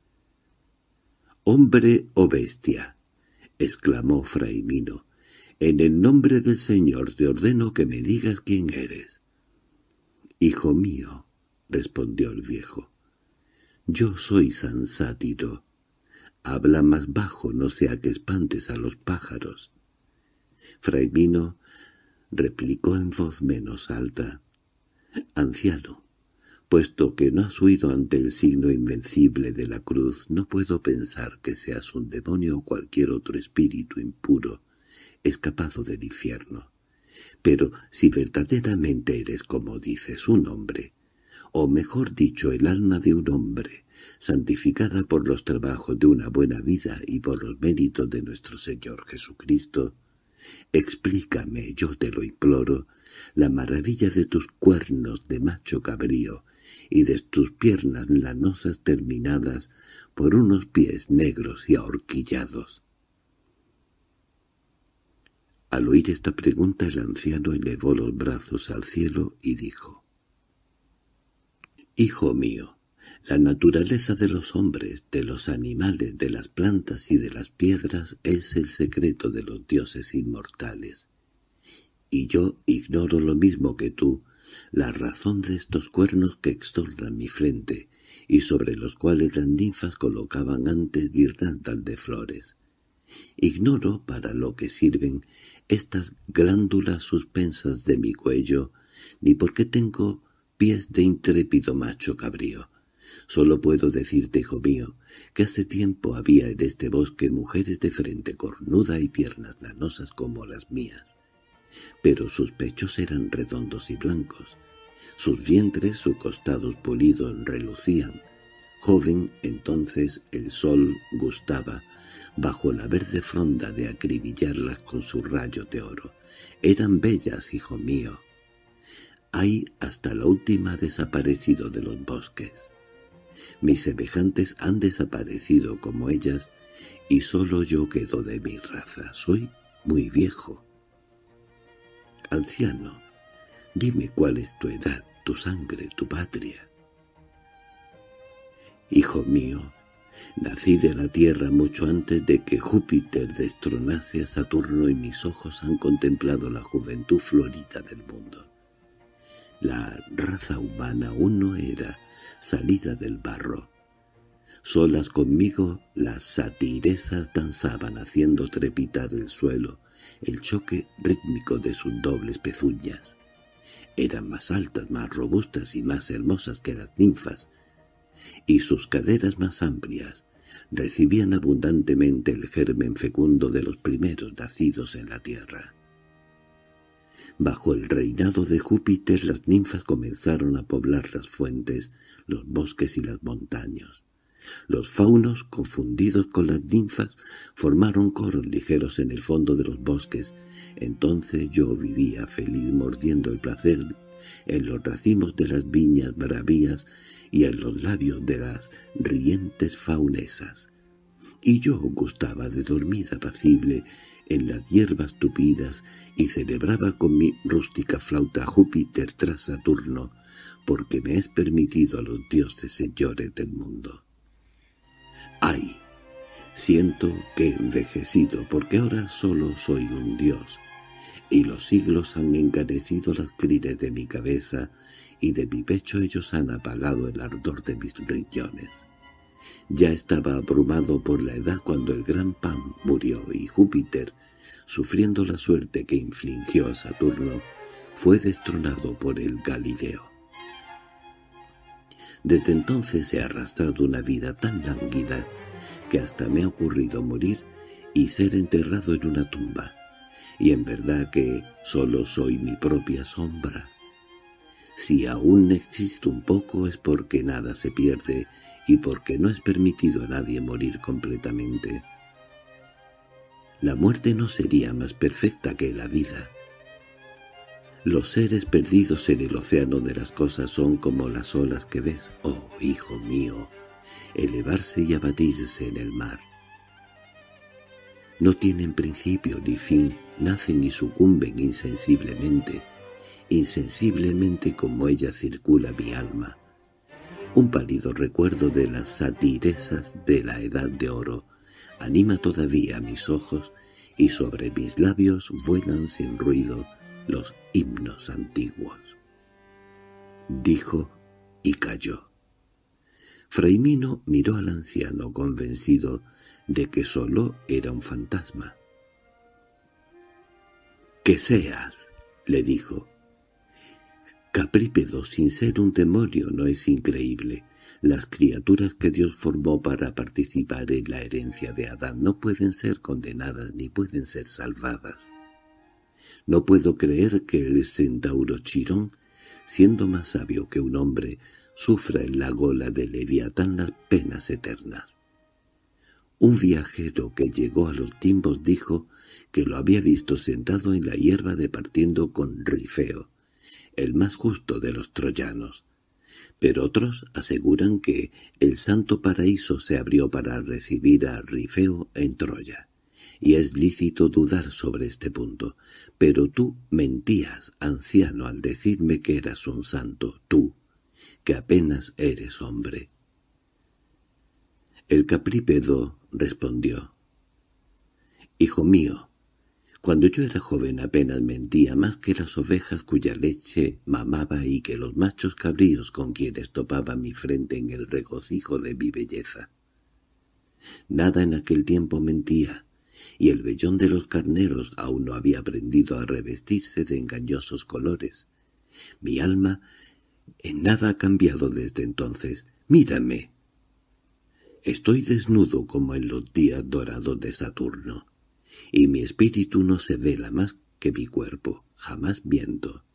«¡Hombre o bestia!», exclamó Fray Mino, «en el nombre del Señor te ordeno que me digas quién eres». «Hijo mío», respondió el viejo, «yo soy San Sátiro. Habla más bajo, no sea que espantes a los pájaros». Fray Mino replicó en voz menos alta: «Anciano, puesto que no has huido ante el signo invencible de la cruz, no puedo pensar que seas un demonio o cualquier otro espíritu impuro escapado del infierno. Pero si verdaderamente eres, como dices, un hombre, o mejor dicho, el alma de un hombre, santificada por los trabajos de una buena vida y por los méritos de nuestro Señor Jesucristo, explícame, yo te lo imploro, la maravilla de tus cuernos de macho cabrío y de tus piernas lanosas terminadas por unos pies negros y ahorquillados». Al oír esta pregunta el anciano elevó los brazos al cielo y dijo: «Hijo mío, la naturaleza de los hombres, de los animales, de las plantas y de las piedras es el secreto de los dioses inmortales. Y yo ignoro lo mismo que tú la razón de estos cuernos que extornan mi frente y sobre los cuales las ninfas colocaban antes guirnaldas de flores. Ignoro para lo que sirven estas glándulas suspensas de mi cuello, ni por qué tengo pies de intrépido macho cabrío. Solo puedo decirte, hijo mío, que hace tiempo había en este bosque mujeres de frente cornuda y piernas lanosas como las mías, pero sus pechos eran redondos y blancos, sus vientres, sus costados pulidos relucían. Joven, entonces el sol gustaba, bajo la verde fronda de acribillarlas con sus rayos de oro. Eran bellas, hijo mío. Hay hasta la última desaparecido de los bosques. Mis semejantes han desaparecido como ellas, y solo yo quedo de mi raza. Soy muy viejo. Anciano, dime cuál es tu edad, tu sangre, tu patria». «Hijo mío, nací de la tierra mucho antes de que Júpiter destronase a Saturno y mis ojos han contemplado la juventud florida del mundo. La raza humana aún no era salida del barro. Solas conmigo las satiresas danzaban haciendo trepitar el suelo, el choque rítmico de sus dobles pezuñas. Eran más altas, más robustas y más hermosas que las ninfas, y sus caderas más amplias recibían abundantemente el germen fecundo de los primeros nacidos en la tierra. Bajo el reinado de Júpiter las ninfas comenzaron a poblar las fuentes, los bosques y las montañas. Los faunos, confundidos con las ninfas, formaron coros ligeros en el fondo de los bosques. Entonces yo vivía feliz mordiendo el placer en los racimos de las viñas bravías y en los labios de las rientes faunesas. Y yo gustaba de dormir apacible en las hierbas tupidas y celebraba con mi rústica flauta a Júpiter tras Saturno, porque me es permitido a los dioses señores del mundo. ¡Ay! Siento que he envejecido, porque ahora solo soy un dios, y los siglos han encanecido las crines de mi cabeza, y de mi pecho ellos han apagado el ardor de mis riñones. Ya estaba abrumado por la edad cuando el gran Pan murió, y Júpiter, sufriendo la suerte que infligió a Saturno, fue destronado por el Galileo. Desde entonces he arrastrado una vida tan lánguida que hasta me ha ocurrido morir y ser enterrado en una tumba, y en verdad que solo soy mi propia sombra. Si aún existo un poco es porque nada se pierde y porque no es permitido a nadie morir completamente. La muerte no sería más perfecta que la vida. Los seres perdidos en el océano de las cosas son como las olas que ves, oh hijo mío, elevarse y abatirse en el mar. No tienen principio ni fin, nacen y sucumben insensiblemente, insensiblemente como ella circula mi alma. Un pálido recuerdo de las satiresas de la edad de oro anima todavía mis ojos y sobre mis labios vuelan sin ruido los himnos antiguos. Dijo y calló. Fray Mino miró al anciano convencido de que solo era un fantasma. —Que seas —le dijo—. Caprípedo, sin ser un demonio, ¿no es increíble? Las criaturas que Dios formó para participar en la herencia de Adán no pueden ser condenadas ni pueden ser salvadas. No puedo creer que el centauro Chirón, siendo más sabio que un hombre, sufra en la gola de Leviatán las penas eternas. Un viajero que llegó a los timbos dijo que lo había visto sentado en la hierba departiendo con Rifeo, el más justo de los troyanos. Pero otros aseguran que el santo paraíso se abrió para recibir a Rifeo en Troya. Y es lícito dudar sobre este punto, pero tú mentías, anciano, al decirme que eras un santo, tú, que apenas eres hombre. El caprípedo respondió: «Hijo mío, cuando yo era joven apenas mentía más que las ovejas cuya leche mamaba y que los machos cabríos con quienes topaba mi frente en el regocijo de mi belleza. Nada en aquel tiempo mentía, y el vellón de los carneros aún no había aprendido a revestirse de engañosos colores. Mi alma en nada ha cambiado desde entonces. Mírame. Estoy desnudo como en los días dorados de Saturno, y mi espíritu no se vela más que mi cuerpo, jamás miento.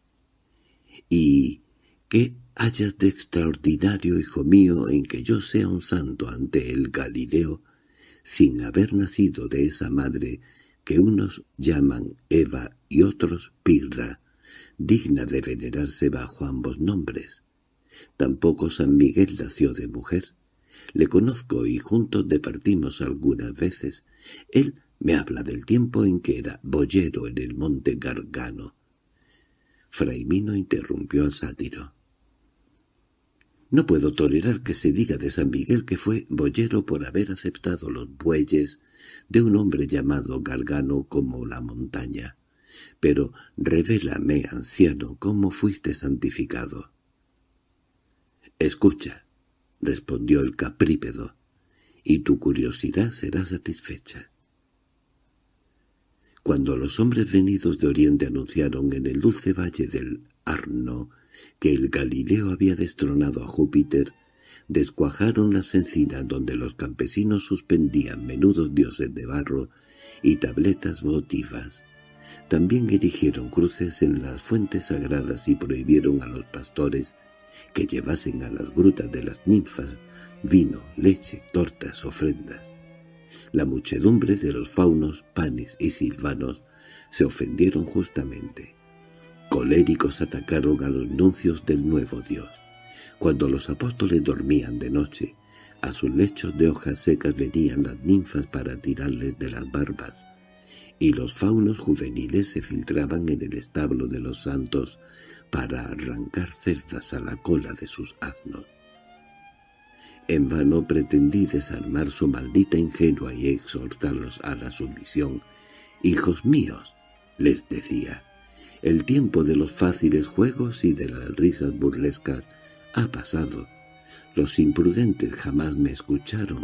¿Y qué hayas de extraordinario, hijo mío, en que yo sea un santo ante el Galileo, sin haber nacido de esa madre que unos llaman Eva y otros Pirra, digna de venerarse bajo ambos nombres? Tampoco San Miguel nació de mujer. Le conozco y juntos departimos algunas veces. Él me habla del tiempo en que era boyero en el monte Gargano». Fray Mino interrumpió al sátiro. «No puedo tolerar que se diga de San Miguel que fue boyero por haber aceptado los bueyes de un hombre llamado Gargano como la montaña. Pero revélame, anciano, cómo fuiste santificado». «Escucha», respondió el caprípedo, «y tu curiosidad será satisfecha». Cuando los hombres venidos de Oriente anunciaron en el dulce valle del Arno que el Galileo había destronado a Júpiter, descuajaron las encinas donde los campesinos suspendían menudos dioses de barro y tabletas votivas. También erigieron cruces en las fuentes sagradas y prohibieron a los pastores que llevasen a las grutas de las ninfas vino, leche, tortas, ofrendas. La muchedumbre de los faunos, panes y silvanos se ofendieron justamente. Coléricos atacaron a los nuncios del nuevo Dios. Cuando los apóstoles dormían de noche, a sus lechos de hojas secas venían las ninfas para tirarles de las barbas, y los faunos juveniles se filtraban en el establo de los santos para arrancar cerdas a la cola de sus asnos. En vano pretendí desarmar su maldita ingenua y exhortarlos a la sumisión. «Hijos míos», les decía, «el tiempo de los fáciles juegos y de las risas burlescas ha pasado. Los imprudentes jamás me escucharon.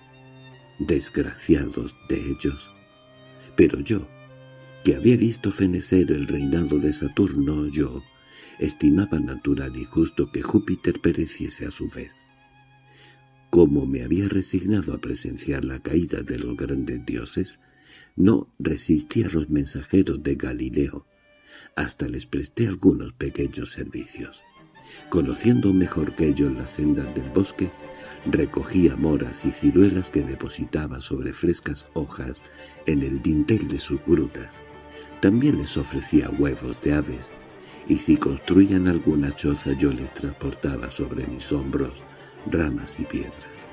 Desgraciados de ellos. Pero yo, que había visto fenecer el reinado de Saturno, yo estimaba natural y justo que Júpiter pereciese a su vez. Como me había resignado a presenciar la caída de los grandes dioses, no resistí a los mensajeros de Galileo. Hasta les presté algunos pequeños servicios. Conociendo mejor que ellos las sendas del bosque, recogía moras y ciruelas que depositaba sobre frescas hojas en el dintel de sus grutas. También les ofrecía huevos de aves, y si construían alguna choza yo les transportaba sobre mis hombros ramas y piedras.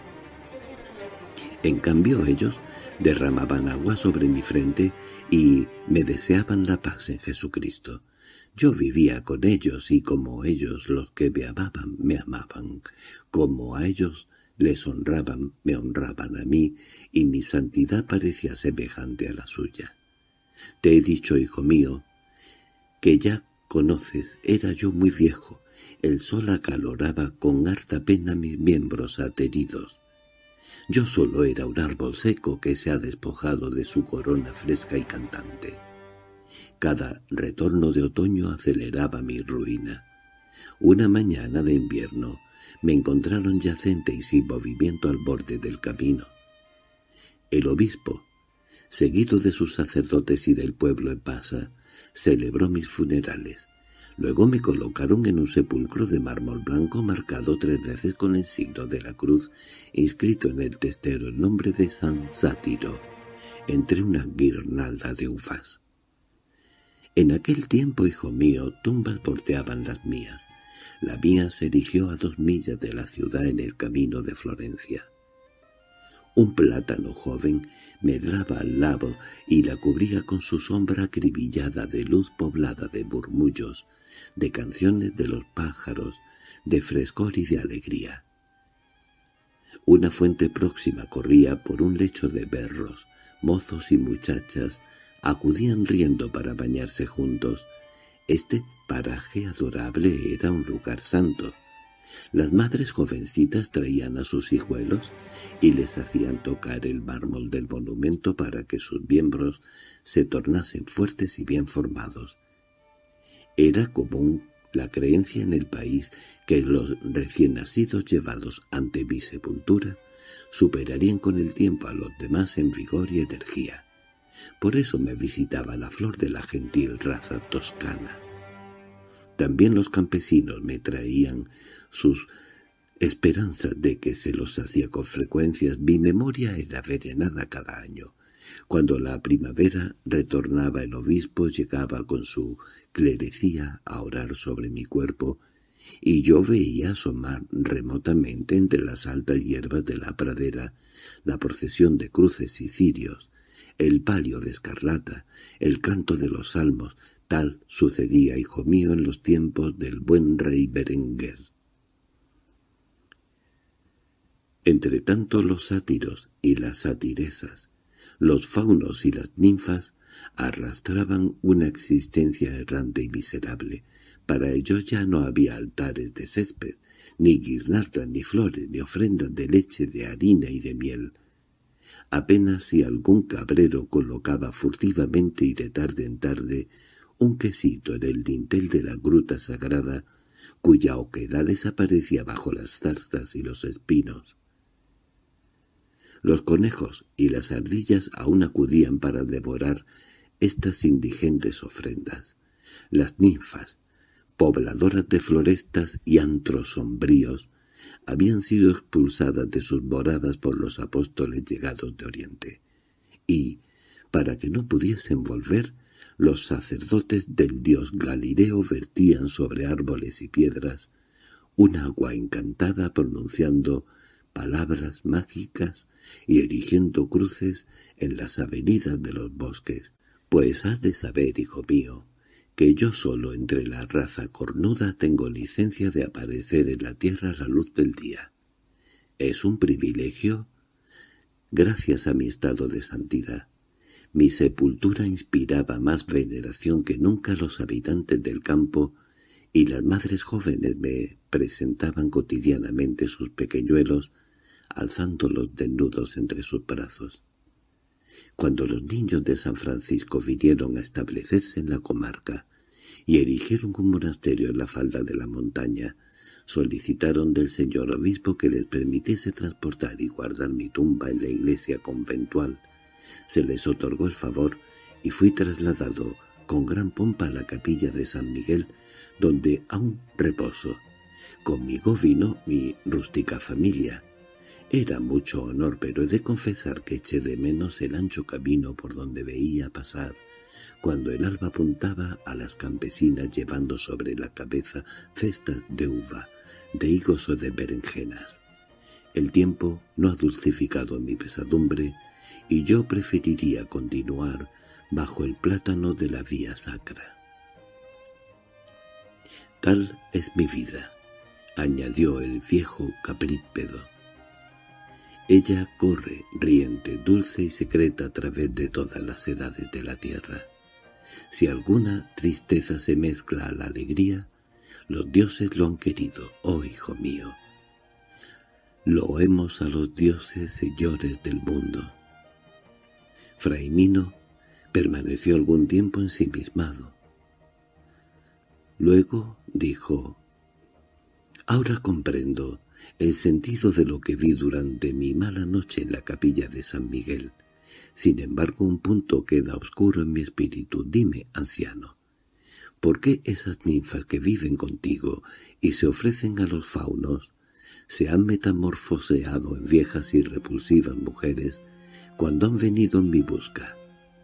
En cambio ellos derramaban agua sobre mi frente y me deseaban la paz en Jesucristo. Yo vivía con ellos y como ellos los que me amaban, me amaban. Como a ellos les honraban, me honraban a mí, y mi santidad parecía semejante a la suya. Te he dicho, hijo mío, que ya conoces, era yo muy viejo. El sol acaloraba con harta pena mis miembros ateridos. Yo solo era un árbol seco que se ha despojado de su corona fresca y cantante. Cada retorno de otoño aceleraba mi ruina. Una mañana de invierno me encontraron yacente y sin movimiento al borde del camino. El obispo, seguido de sus sacerdotes y del pueblo en masa, celebró mis funerales. Luego me colocaron en un sepulcro de mármol blanco marcado tres veces con el signo de la cruz, inscrito en el testero el nombre de San Sátiro, entre una guirnalda de uvas. En aquel tiempo, hijo mío, tumbas bordeaban las mías. La mía se erigió a dos millas de la ciudad en el camino de Florencia. Un plátano joven medraba al lado y la cubría con su sombra acribillada de luz poblada de murmullos, de canciones de los pájaros, de frescor y de alegría. Una fuente próxima corría por un lecho de berros. Mozos y muchachas acudían riendo para bañarse juntos. Este paraje adorable era un lugar santo. Las madres jovencitas traían a sus hijuelos y les hacían tocar el mármol del monumento para que sus miembros se tornasen fuertes y bien formados. Era común la creencia en el país que los recién nacidos llevados ante mi sepultura superarían con el tiempo a los demás en vigor y energía. Por eso me visitaba la flor de la gentil raza toscana. También los campesinos me traían sus esperanzas de que se los hacía con frecuencia. Mi memoria era venerada cada año. Cuando la primavera retornaba, el obispo llegaba con su clerecía a orar sobre mi cuerpo, y yo veía asomar remotamente entre las altas hierbas de la pradera la procesión de cruces y cirios, el palio de escarlata, el canto de los salmos. Tal sucedía, hijo mío, en los tiempos del buen rey Berenguer. Entre tanto los sátiros y las satiresas, los faunos y las ninfas arrastraban una existencia errante y miserable. Para ellos ya no había altares de césped, ni guirnaldas, ni flores, ni ofrendas de leche, de harina y de miel. Apenas si algún cabrero colocaba furtivamente y de tarde en tarde un quesito en el dintel de la gruta sagrada, cuya oquedad desaparecía bajo las zarzas y los espinos. Los conejos y las ardillas aún acudían para devorar estas indigentes ofrendas. Las ninfas, pobladoras de florestas y antros sombríos, habían sido expulsadas de sus moradas por los apóstoles llegados de Oriente, y, para que no pudiesen volver, los sacerdotes del dios Galileo vertían sobre árboles y piedras un agua encantada pronunciando palabras mágicas y erigiendo cruces en las avenidas de los bosques. Pues has de saber, hijo mío, que yo solo entre la raza cornuda tengo licencia de aparecer en la tierra a la luz del día. Es un privilegio gracias a mi estado de santidad. Mi sepultura inspiraba más veneración que nunca a los habitantes del campo, y las madres jóvenes me presentaban cotidianamente sus pequeñuelos, alzándolos desnudos entre sus brazos. Cuando los niños de San Francisco vinieron a establecerse en la comarca y erigieron un monasterio en la falda de la montaña, solicitaron del señor obispo que les permitiese transportar y guardar mi tumba en la iglesia conventual. Se les otorgó el favor y fui trasladado con gran pompa a la capilla de San Miguel, donde aún reposo. Conmigo vino mi rústica familia. Era mucho honor, pero he de confesar que eché de menos el ancho camino por donde veía pasar, cuando el alba apuntaba a las campesinas llevando sobre la cabeza cestas de uva, de higos o de berenjenas. El tiempo no ha dulcificado mi pesadumbre, y yo preferiría continuar bajo el plátano de la vía sacra. Tal es mi vida, añadió el viejo caprípedo. Ella corre, riente, dulce y secreta a través de todas las edades de la tierra. Si alguna tristeza se mezcla a la alegría, los dioses lo han querido, oh hijo mío. Loemos a los dioses señores del mundo. Fray Mino Permaneció algún tiempo ensimismado. Luego dijo: «Ahora comprendo el sentido de lo que vi durante mi mala noche en la capilla de San Miguel. Sin embargo, un punto queda oscuro en mi espíritu. Dime, anciano, ¿por qué esas ninfas que viven contigo y se ofrecen a los faunos se han metamorfoseado en viejas y repulsivas mujeres cuando han venido en mi busca?»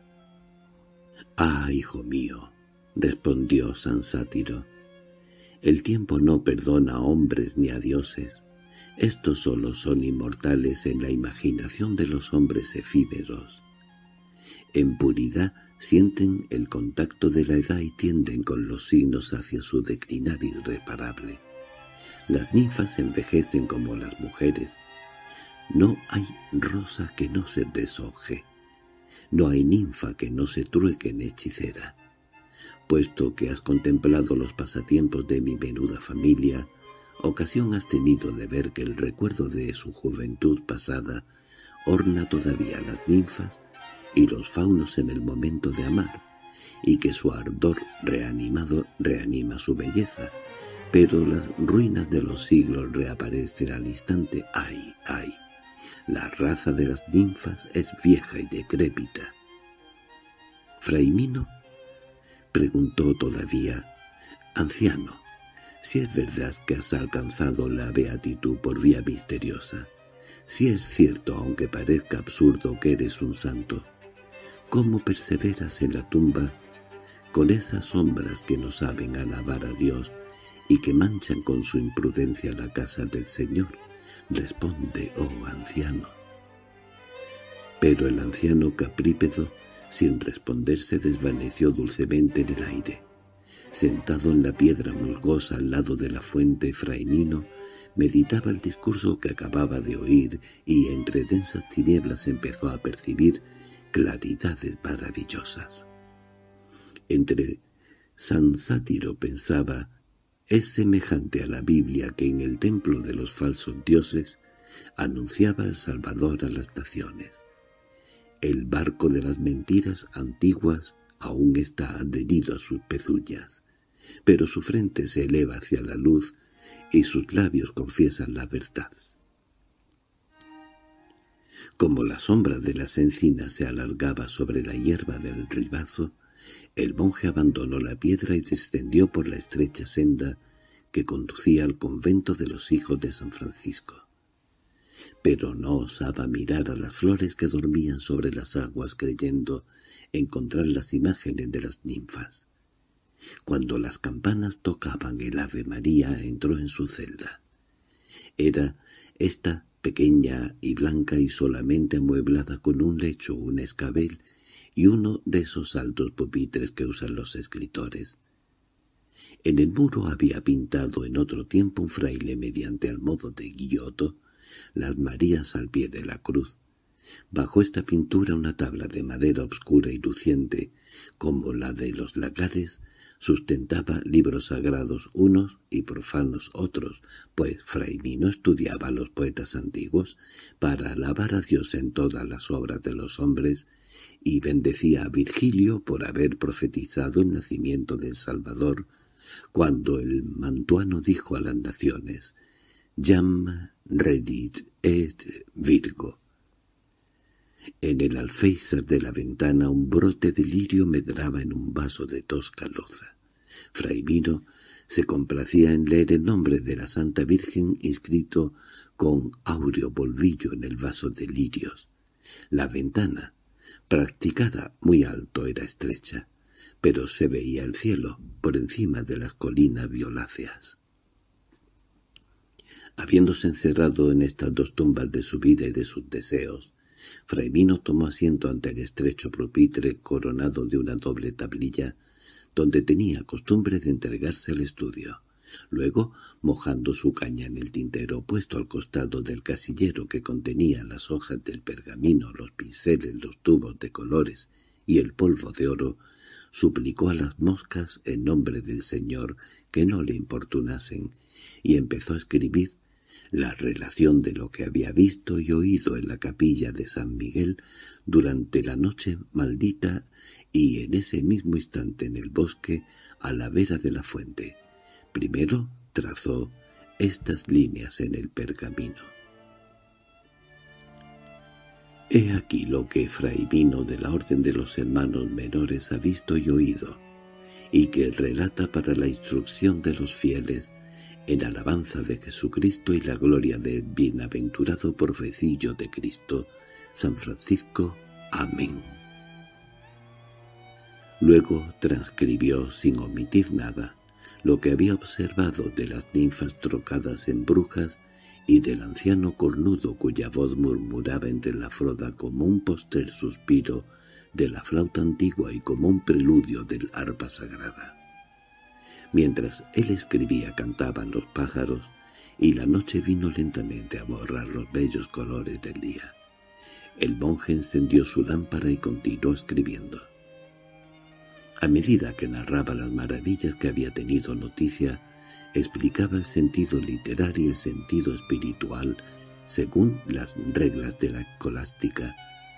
«Ah, hijo mío», respondió San Sátiro, «el tiempo no perdona a hombres ni a dioses. Estos solo son inmortales en la imaginación de los hombres efímeros. En puridad sienten el contacto de la edad y tienden con los signos hacia su declinar irreparable. Las ninfas envejecen como las mujeres. No hay rosa que no se deshoje. No hay ninfa que no se trueque en hechicera. Puesto que has contemplado los pasatiempos de mi menuda familia, ocasión has tenido de ver que el recuerdo de su juventud pasada orna todavía a las ninfas y los faunos en el momento de amar, y que su ardor reanimado reanima su belleza, pero las ruinas de los siglos reaparecen al instante. ¡Ay, ay! La raza de las ninfas es vieja y decrépita». «Fray Mino», preguntó todavía: «Anciano, si es verdad que has alcanzado la beatitud por vía misteriosa, si es cierto, aunque parezca absurdo, que eres un santo, ¿cómo perseveras en la tumba con esas sombras que no saben alabar a Dios y que manchan con su imprudencia la casa del Señor? Responde, oh anciano». Pero el anciano caprípedo, sin responder, se desvaneció dulcemente en el aire. Sentado en la piedra musgosa al lado de la fuente, Fray Mino meditaba el discurso que acababa de oír y entre densas tinieblas empezó a percibir claridades maravillosas. Entre San Sátiro pensaba: «Es semejante a la Biblia que en el templo de los falsos dioses anunciaba el Salvador a las naciones. El barco de las mentiras antiguas aún está adherido a sus pezuñas, pero su frente se eleva hacia la luz y sus labios confiesan la verdad». Como la sombra de las encinas se alargaba sobre la hierba del ribazo, el monje abandonó la piedra y descendió por la estrecha senda que conducía al convento de los hijos de San Francisco. Pero no osaba mirar a las flores que dormían sobre las aguas, creyendo encontrar las imágenes de las ninfas. Cuando las campanas tocaban el Ave María, entró en su celda. Era esta pequeña y blanca y solamente amueblada con un lecho, un escabel y uno de esos altos pupitres que usan los escritores. En el muro había pintado en otro tiempo un fraile mediante al modo de Giotto las Marías al pie de la cruz. Bajo esta pintura una tabla de madera obscura y luciente, como la de los lagares, sustentaba libros sagrados unos y profanos otros, pues Fray Mino estudiaba a los poetas antiguos para alabar a Dios en todas las obras de los hombres y bendecía a Virgilio por haber profetizado el nacimiento del Salvador, cuando el mantuano dijo a las naciones: «Jam redit et Virgo». En el alféizar de la ventana un brote de lirio medraba en un vaso de tosca loza. Fray Mino se complacía en leer el nombre de la Santa Virgen inscrito con áureo polvillo en el vaso de lirios. La ventana, practicada muy alto, era estrecha, pero se veía el cielo por encima de las colinas violáceas. Habiéndose encerrado en estas dos tumbas de su vida y de sus deseos, Fray Mino tomó asiento ante el estrecho pupitre coronado de una doble tablilla, donde tenía costumbre de entregarse al estudio. Luego, mojando su caña en el tintero puesto al costado del casillero que contenía las hojas del pergamino, los pinceles, los tubos de colores y el polvo de oro, suplicó a las moscas en nombre del Señor que no le importunasen, y empezó a escribir la relación de lo que había visto y oído en la capilla de San Miguel durante la noche maldita y en ese mismo instante en el bosque a la vera de la fuente. Primero trazó estas líneas en el pergamino. He aquí lo que Fray Mino de la Orden de los Hermanos Menores ha visto y oído, y que relata para la instrucción de los fieles, en alabanza de Jesucristo y la gloria del bienaventurado profecillo de Cristo, San Francisco. Amén. Luego transcribió, sin omitir nada, lo que había observado de las ninfas trocadas en brujas y del anciano cornudo cuya voz murmuraba entre la froda como un postrer suspiro de la flauta antigua y como un preludio del arpa sagrada. Mientras él escribía cantaban los pájaros, y la noche vino lentamente a borrar los bellos colores del día. El monje encendió su lámpara y continuó escribiendo. A medida que narraba las maravillas que había tenido noticia, explicaba el sentido literario y el sentido espiritual según las reglas de la escolástica,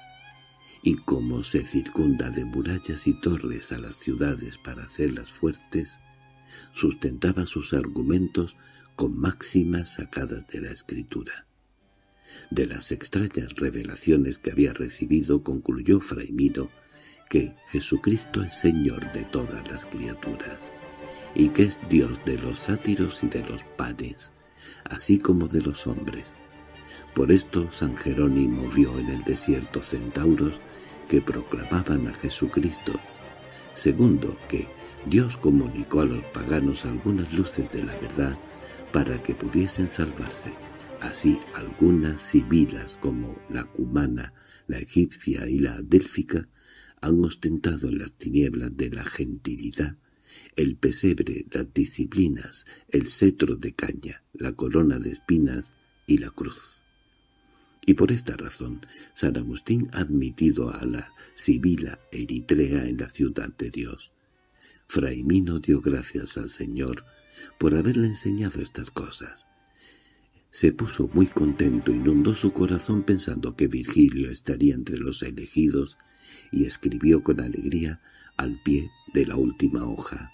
y cómo se circunda de murallas y torres a las ciudades para hacerlas fuertes, sustentaba sus argumentos con máximas sacadas de la Escritura. De las extrañas revelaciones que había recibido concluyó Fray Mino que Jesucristo es Señor de todas las criaturas, y que es Dios de los sátiros y de los panes, así como de los hombres. Por esto San Jerónimo vio en el desierto centauros que proclamaban a Jesucristo. Segundo, que Dios comunicó a los paganos algunas luces de la verdad para que pudiesen salvarse. Así algunas sibilas como la cumana, la egipcia y la délfica han ostentado en las tinieblas de la gentilidad el pesebre, las disciplinas, el cetro de caña, la corona de espinas y la cruz. Y por esta razón San Agustín ha admitido a la sibila eritrea en la ciudad de Dios. Fray Mino dio gracias al Señor por haberle enseñado estas cosas. Se puso muy contento, inundó su corazón pensando que Virgilio estaría entre los elegidos y escribió con alegría al pie de la última hoja.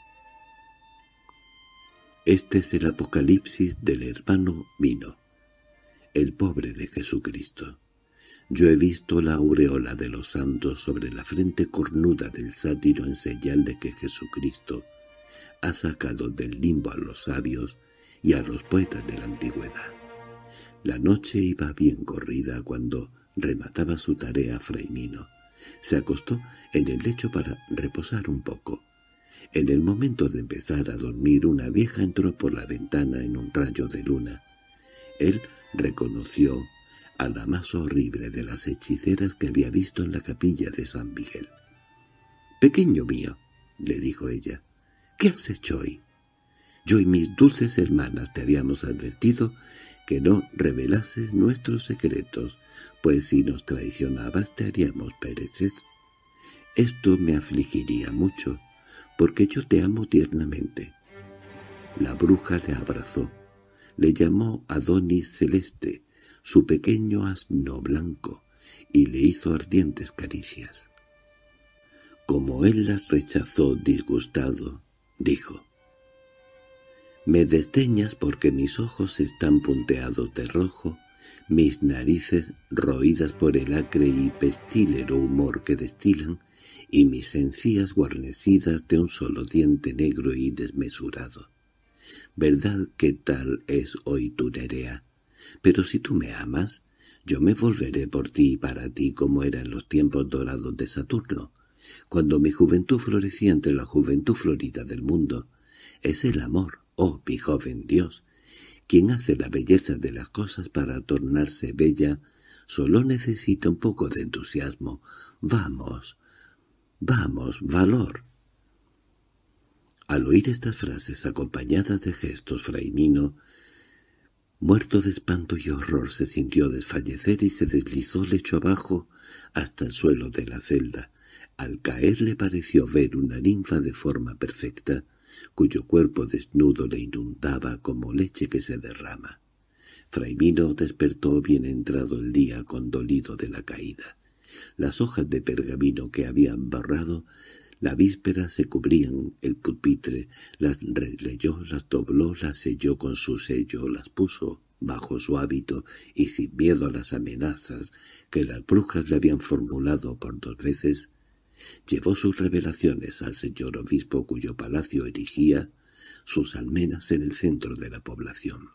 Este es el apocalipsis del hermano Mino, el pobre de Jesucristo. Yo he visto la aureola de los santos sobre la frente cornuda del sátiro en señal de que Jesucristo ha sacado del limbo a los sabios y a los poetas de la antigüedad. La noche iba bien corrida cuando remataba su tarea Fray Mino. Se acostó en el lecho para reposar un poco. En el momento de empezar a dormir, una vieja entró por la ventana en un rayo de luna. Él reconoció a la más horrible de las hechiceras que había visto en la capilla de San Miguel. «Pequeño mío», le dijo ella, «¿qué has hecho hoy? Yo y mis dulces hermanas te habíamos advertido que no revelases nuestros secretos, pues si nos traicionabas te haríamos perecer. Esto me afligiría mucho, porque yo te amo tiernamente». La bruja le abrazó, le llamó Adonis Celeste, su pequeño asno blanco, y le hizo ardientes caricias. Como él las rechazó disgustado, dijo: «Me desdeñas porque mis ojos están punteados de rojo, mis narices roídas por el acre y pestílero humor que destilan, y mis encías guarnecidas de un solo diente negro y desmesurado. ¿Verdad que tal es hoy tu Nerea? Pero si tú me amas, yo me volveré por ti y para ti como era en los tiempos dorados de Saturno, cuando mi juventud florecía entre la juventud florida del mundo. Es el amor, oh mi joven Dios, quien hace la belleza de las cosas para tornarse bella. Solo necesita un poco de entusiasmo. Vamos, vamos, valor». Al oír estas frases acompañadas de gestos, Fray Mino, muerto de espanto y horror, se sintió desfallecer y se deslizó lecho abajo hasta el suelo de la celda. Al caer le pareció ver una ninfa de forma perfecta, cuyo cuerpo desnudo le inundaba como leche que se derrama. Fray Mino despertó bien entrado el día condolido de la caída. Las hojas de pergamino que habían borrado la víspera se cubrían el pupitre, las releyó, las dobló, las selló con su sello, las puso bajo su hábito y sin miedo a las amenazas que las brujas le habían formulado por dos veces, llevó sus revelaciones al señor obispo cuyo palacio erigía sus almenas en el centro de la población.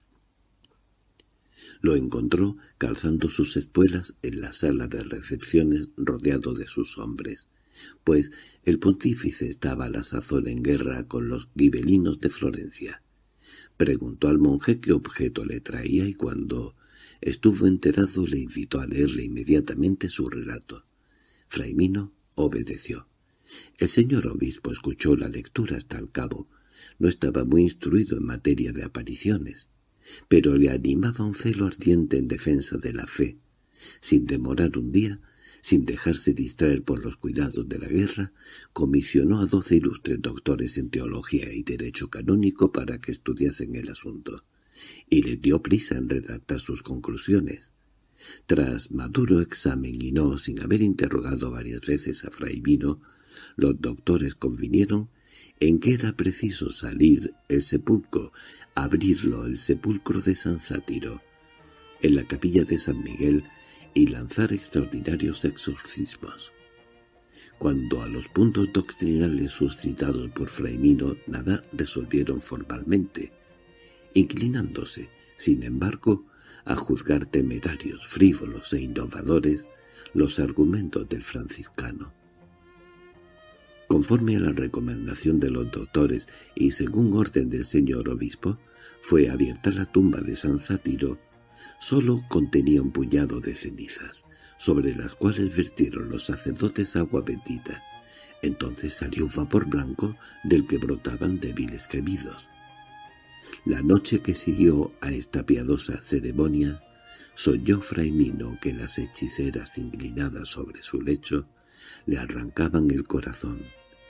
Lo encontró calzando sus espuelas en la sala de recepciones rodeado de sus hombres, pues el pontífice estaba a la sazón en guerra con los gibelinos de Florencia. Preguntó al monje qué objeto le traía y cuando estuvo enterado le invitó a leerle inmediatamente su relato. Fray Mino obedeció. El señor obispo escuchó la lectura hasta el cabo. No estaba muy instruido en materia de apariciones, pero le animaba un celo ardiente en defensa de la fe. Sin demorar un día, sin dejarse distraer por los cuidados de la guerra, comisionó a doce ilustres doctores en teología y derecho canónico para que estudiasen el asunto, y les dio prisa en redactar sus conclusiones. Tras maduro examen y no sin haber interrogado varias veces a Fray Mino, los doctores convinieron en que era preciso salir el sepulcro, abrirlo el sepulcro de San Sátiro, en la capilla de San Miguel, y lanzar extraordinarios exorcismos. Cuando a los puntos doctrinales suscitados por Fray Mino nada resolvieron formalmente, inclinándose, sin embargo, a juzgar temerarios, frívolos e innovadores los argumentos del franciscano. Conforme a la recomendación de los doctores y según orden del señor obispo, fue abierta la tumba de San Sátiro. Solo contenía un puñado de cenizas, sobre las cuales vertieron los sacerdotes agua bendita. Entonces salió un vapor blanco del que brotaban débiles gemidos. La noche que siguió a esta piadosa ceremonia, soñó Fray Mino que las hechiceras inclinadas sobre su lecho le arrancaban el corazón.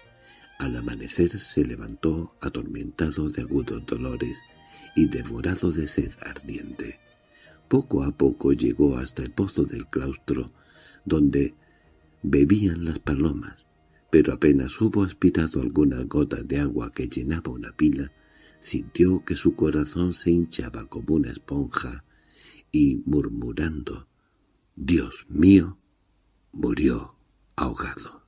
Al amanecer se levantó atormentado de agudos dolores y devorado de sed ardiente. Poco a poco llegó hasta el pozo del claustro, donde bebían las palomas, pero apenas hubo aspirado algunas gotas de agua que llenaba una pila, sintió que su corazón se hinchaba como una esponja y, murmurando «Dios mío», murió ahogado.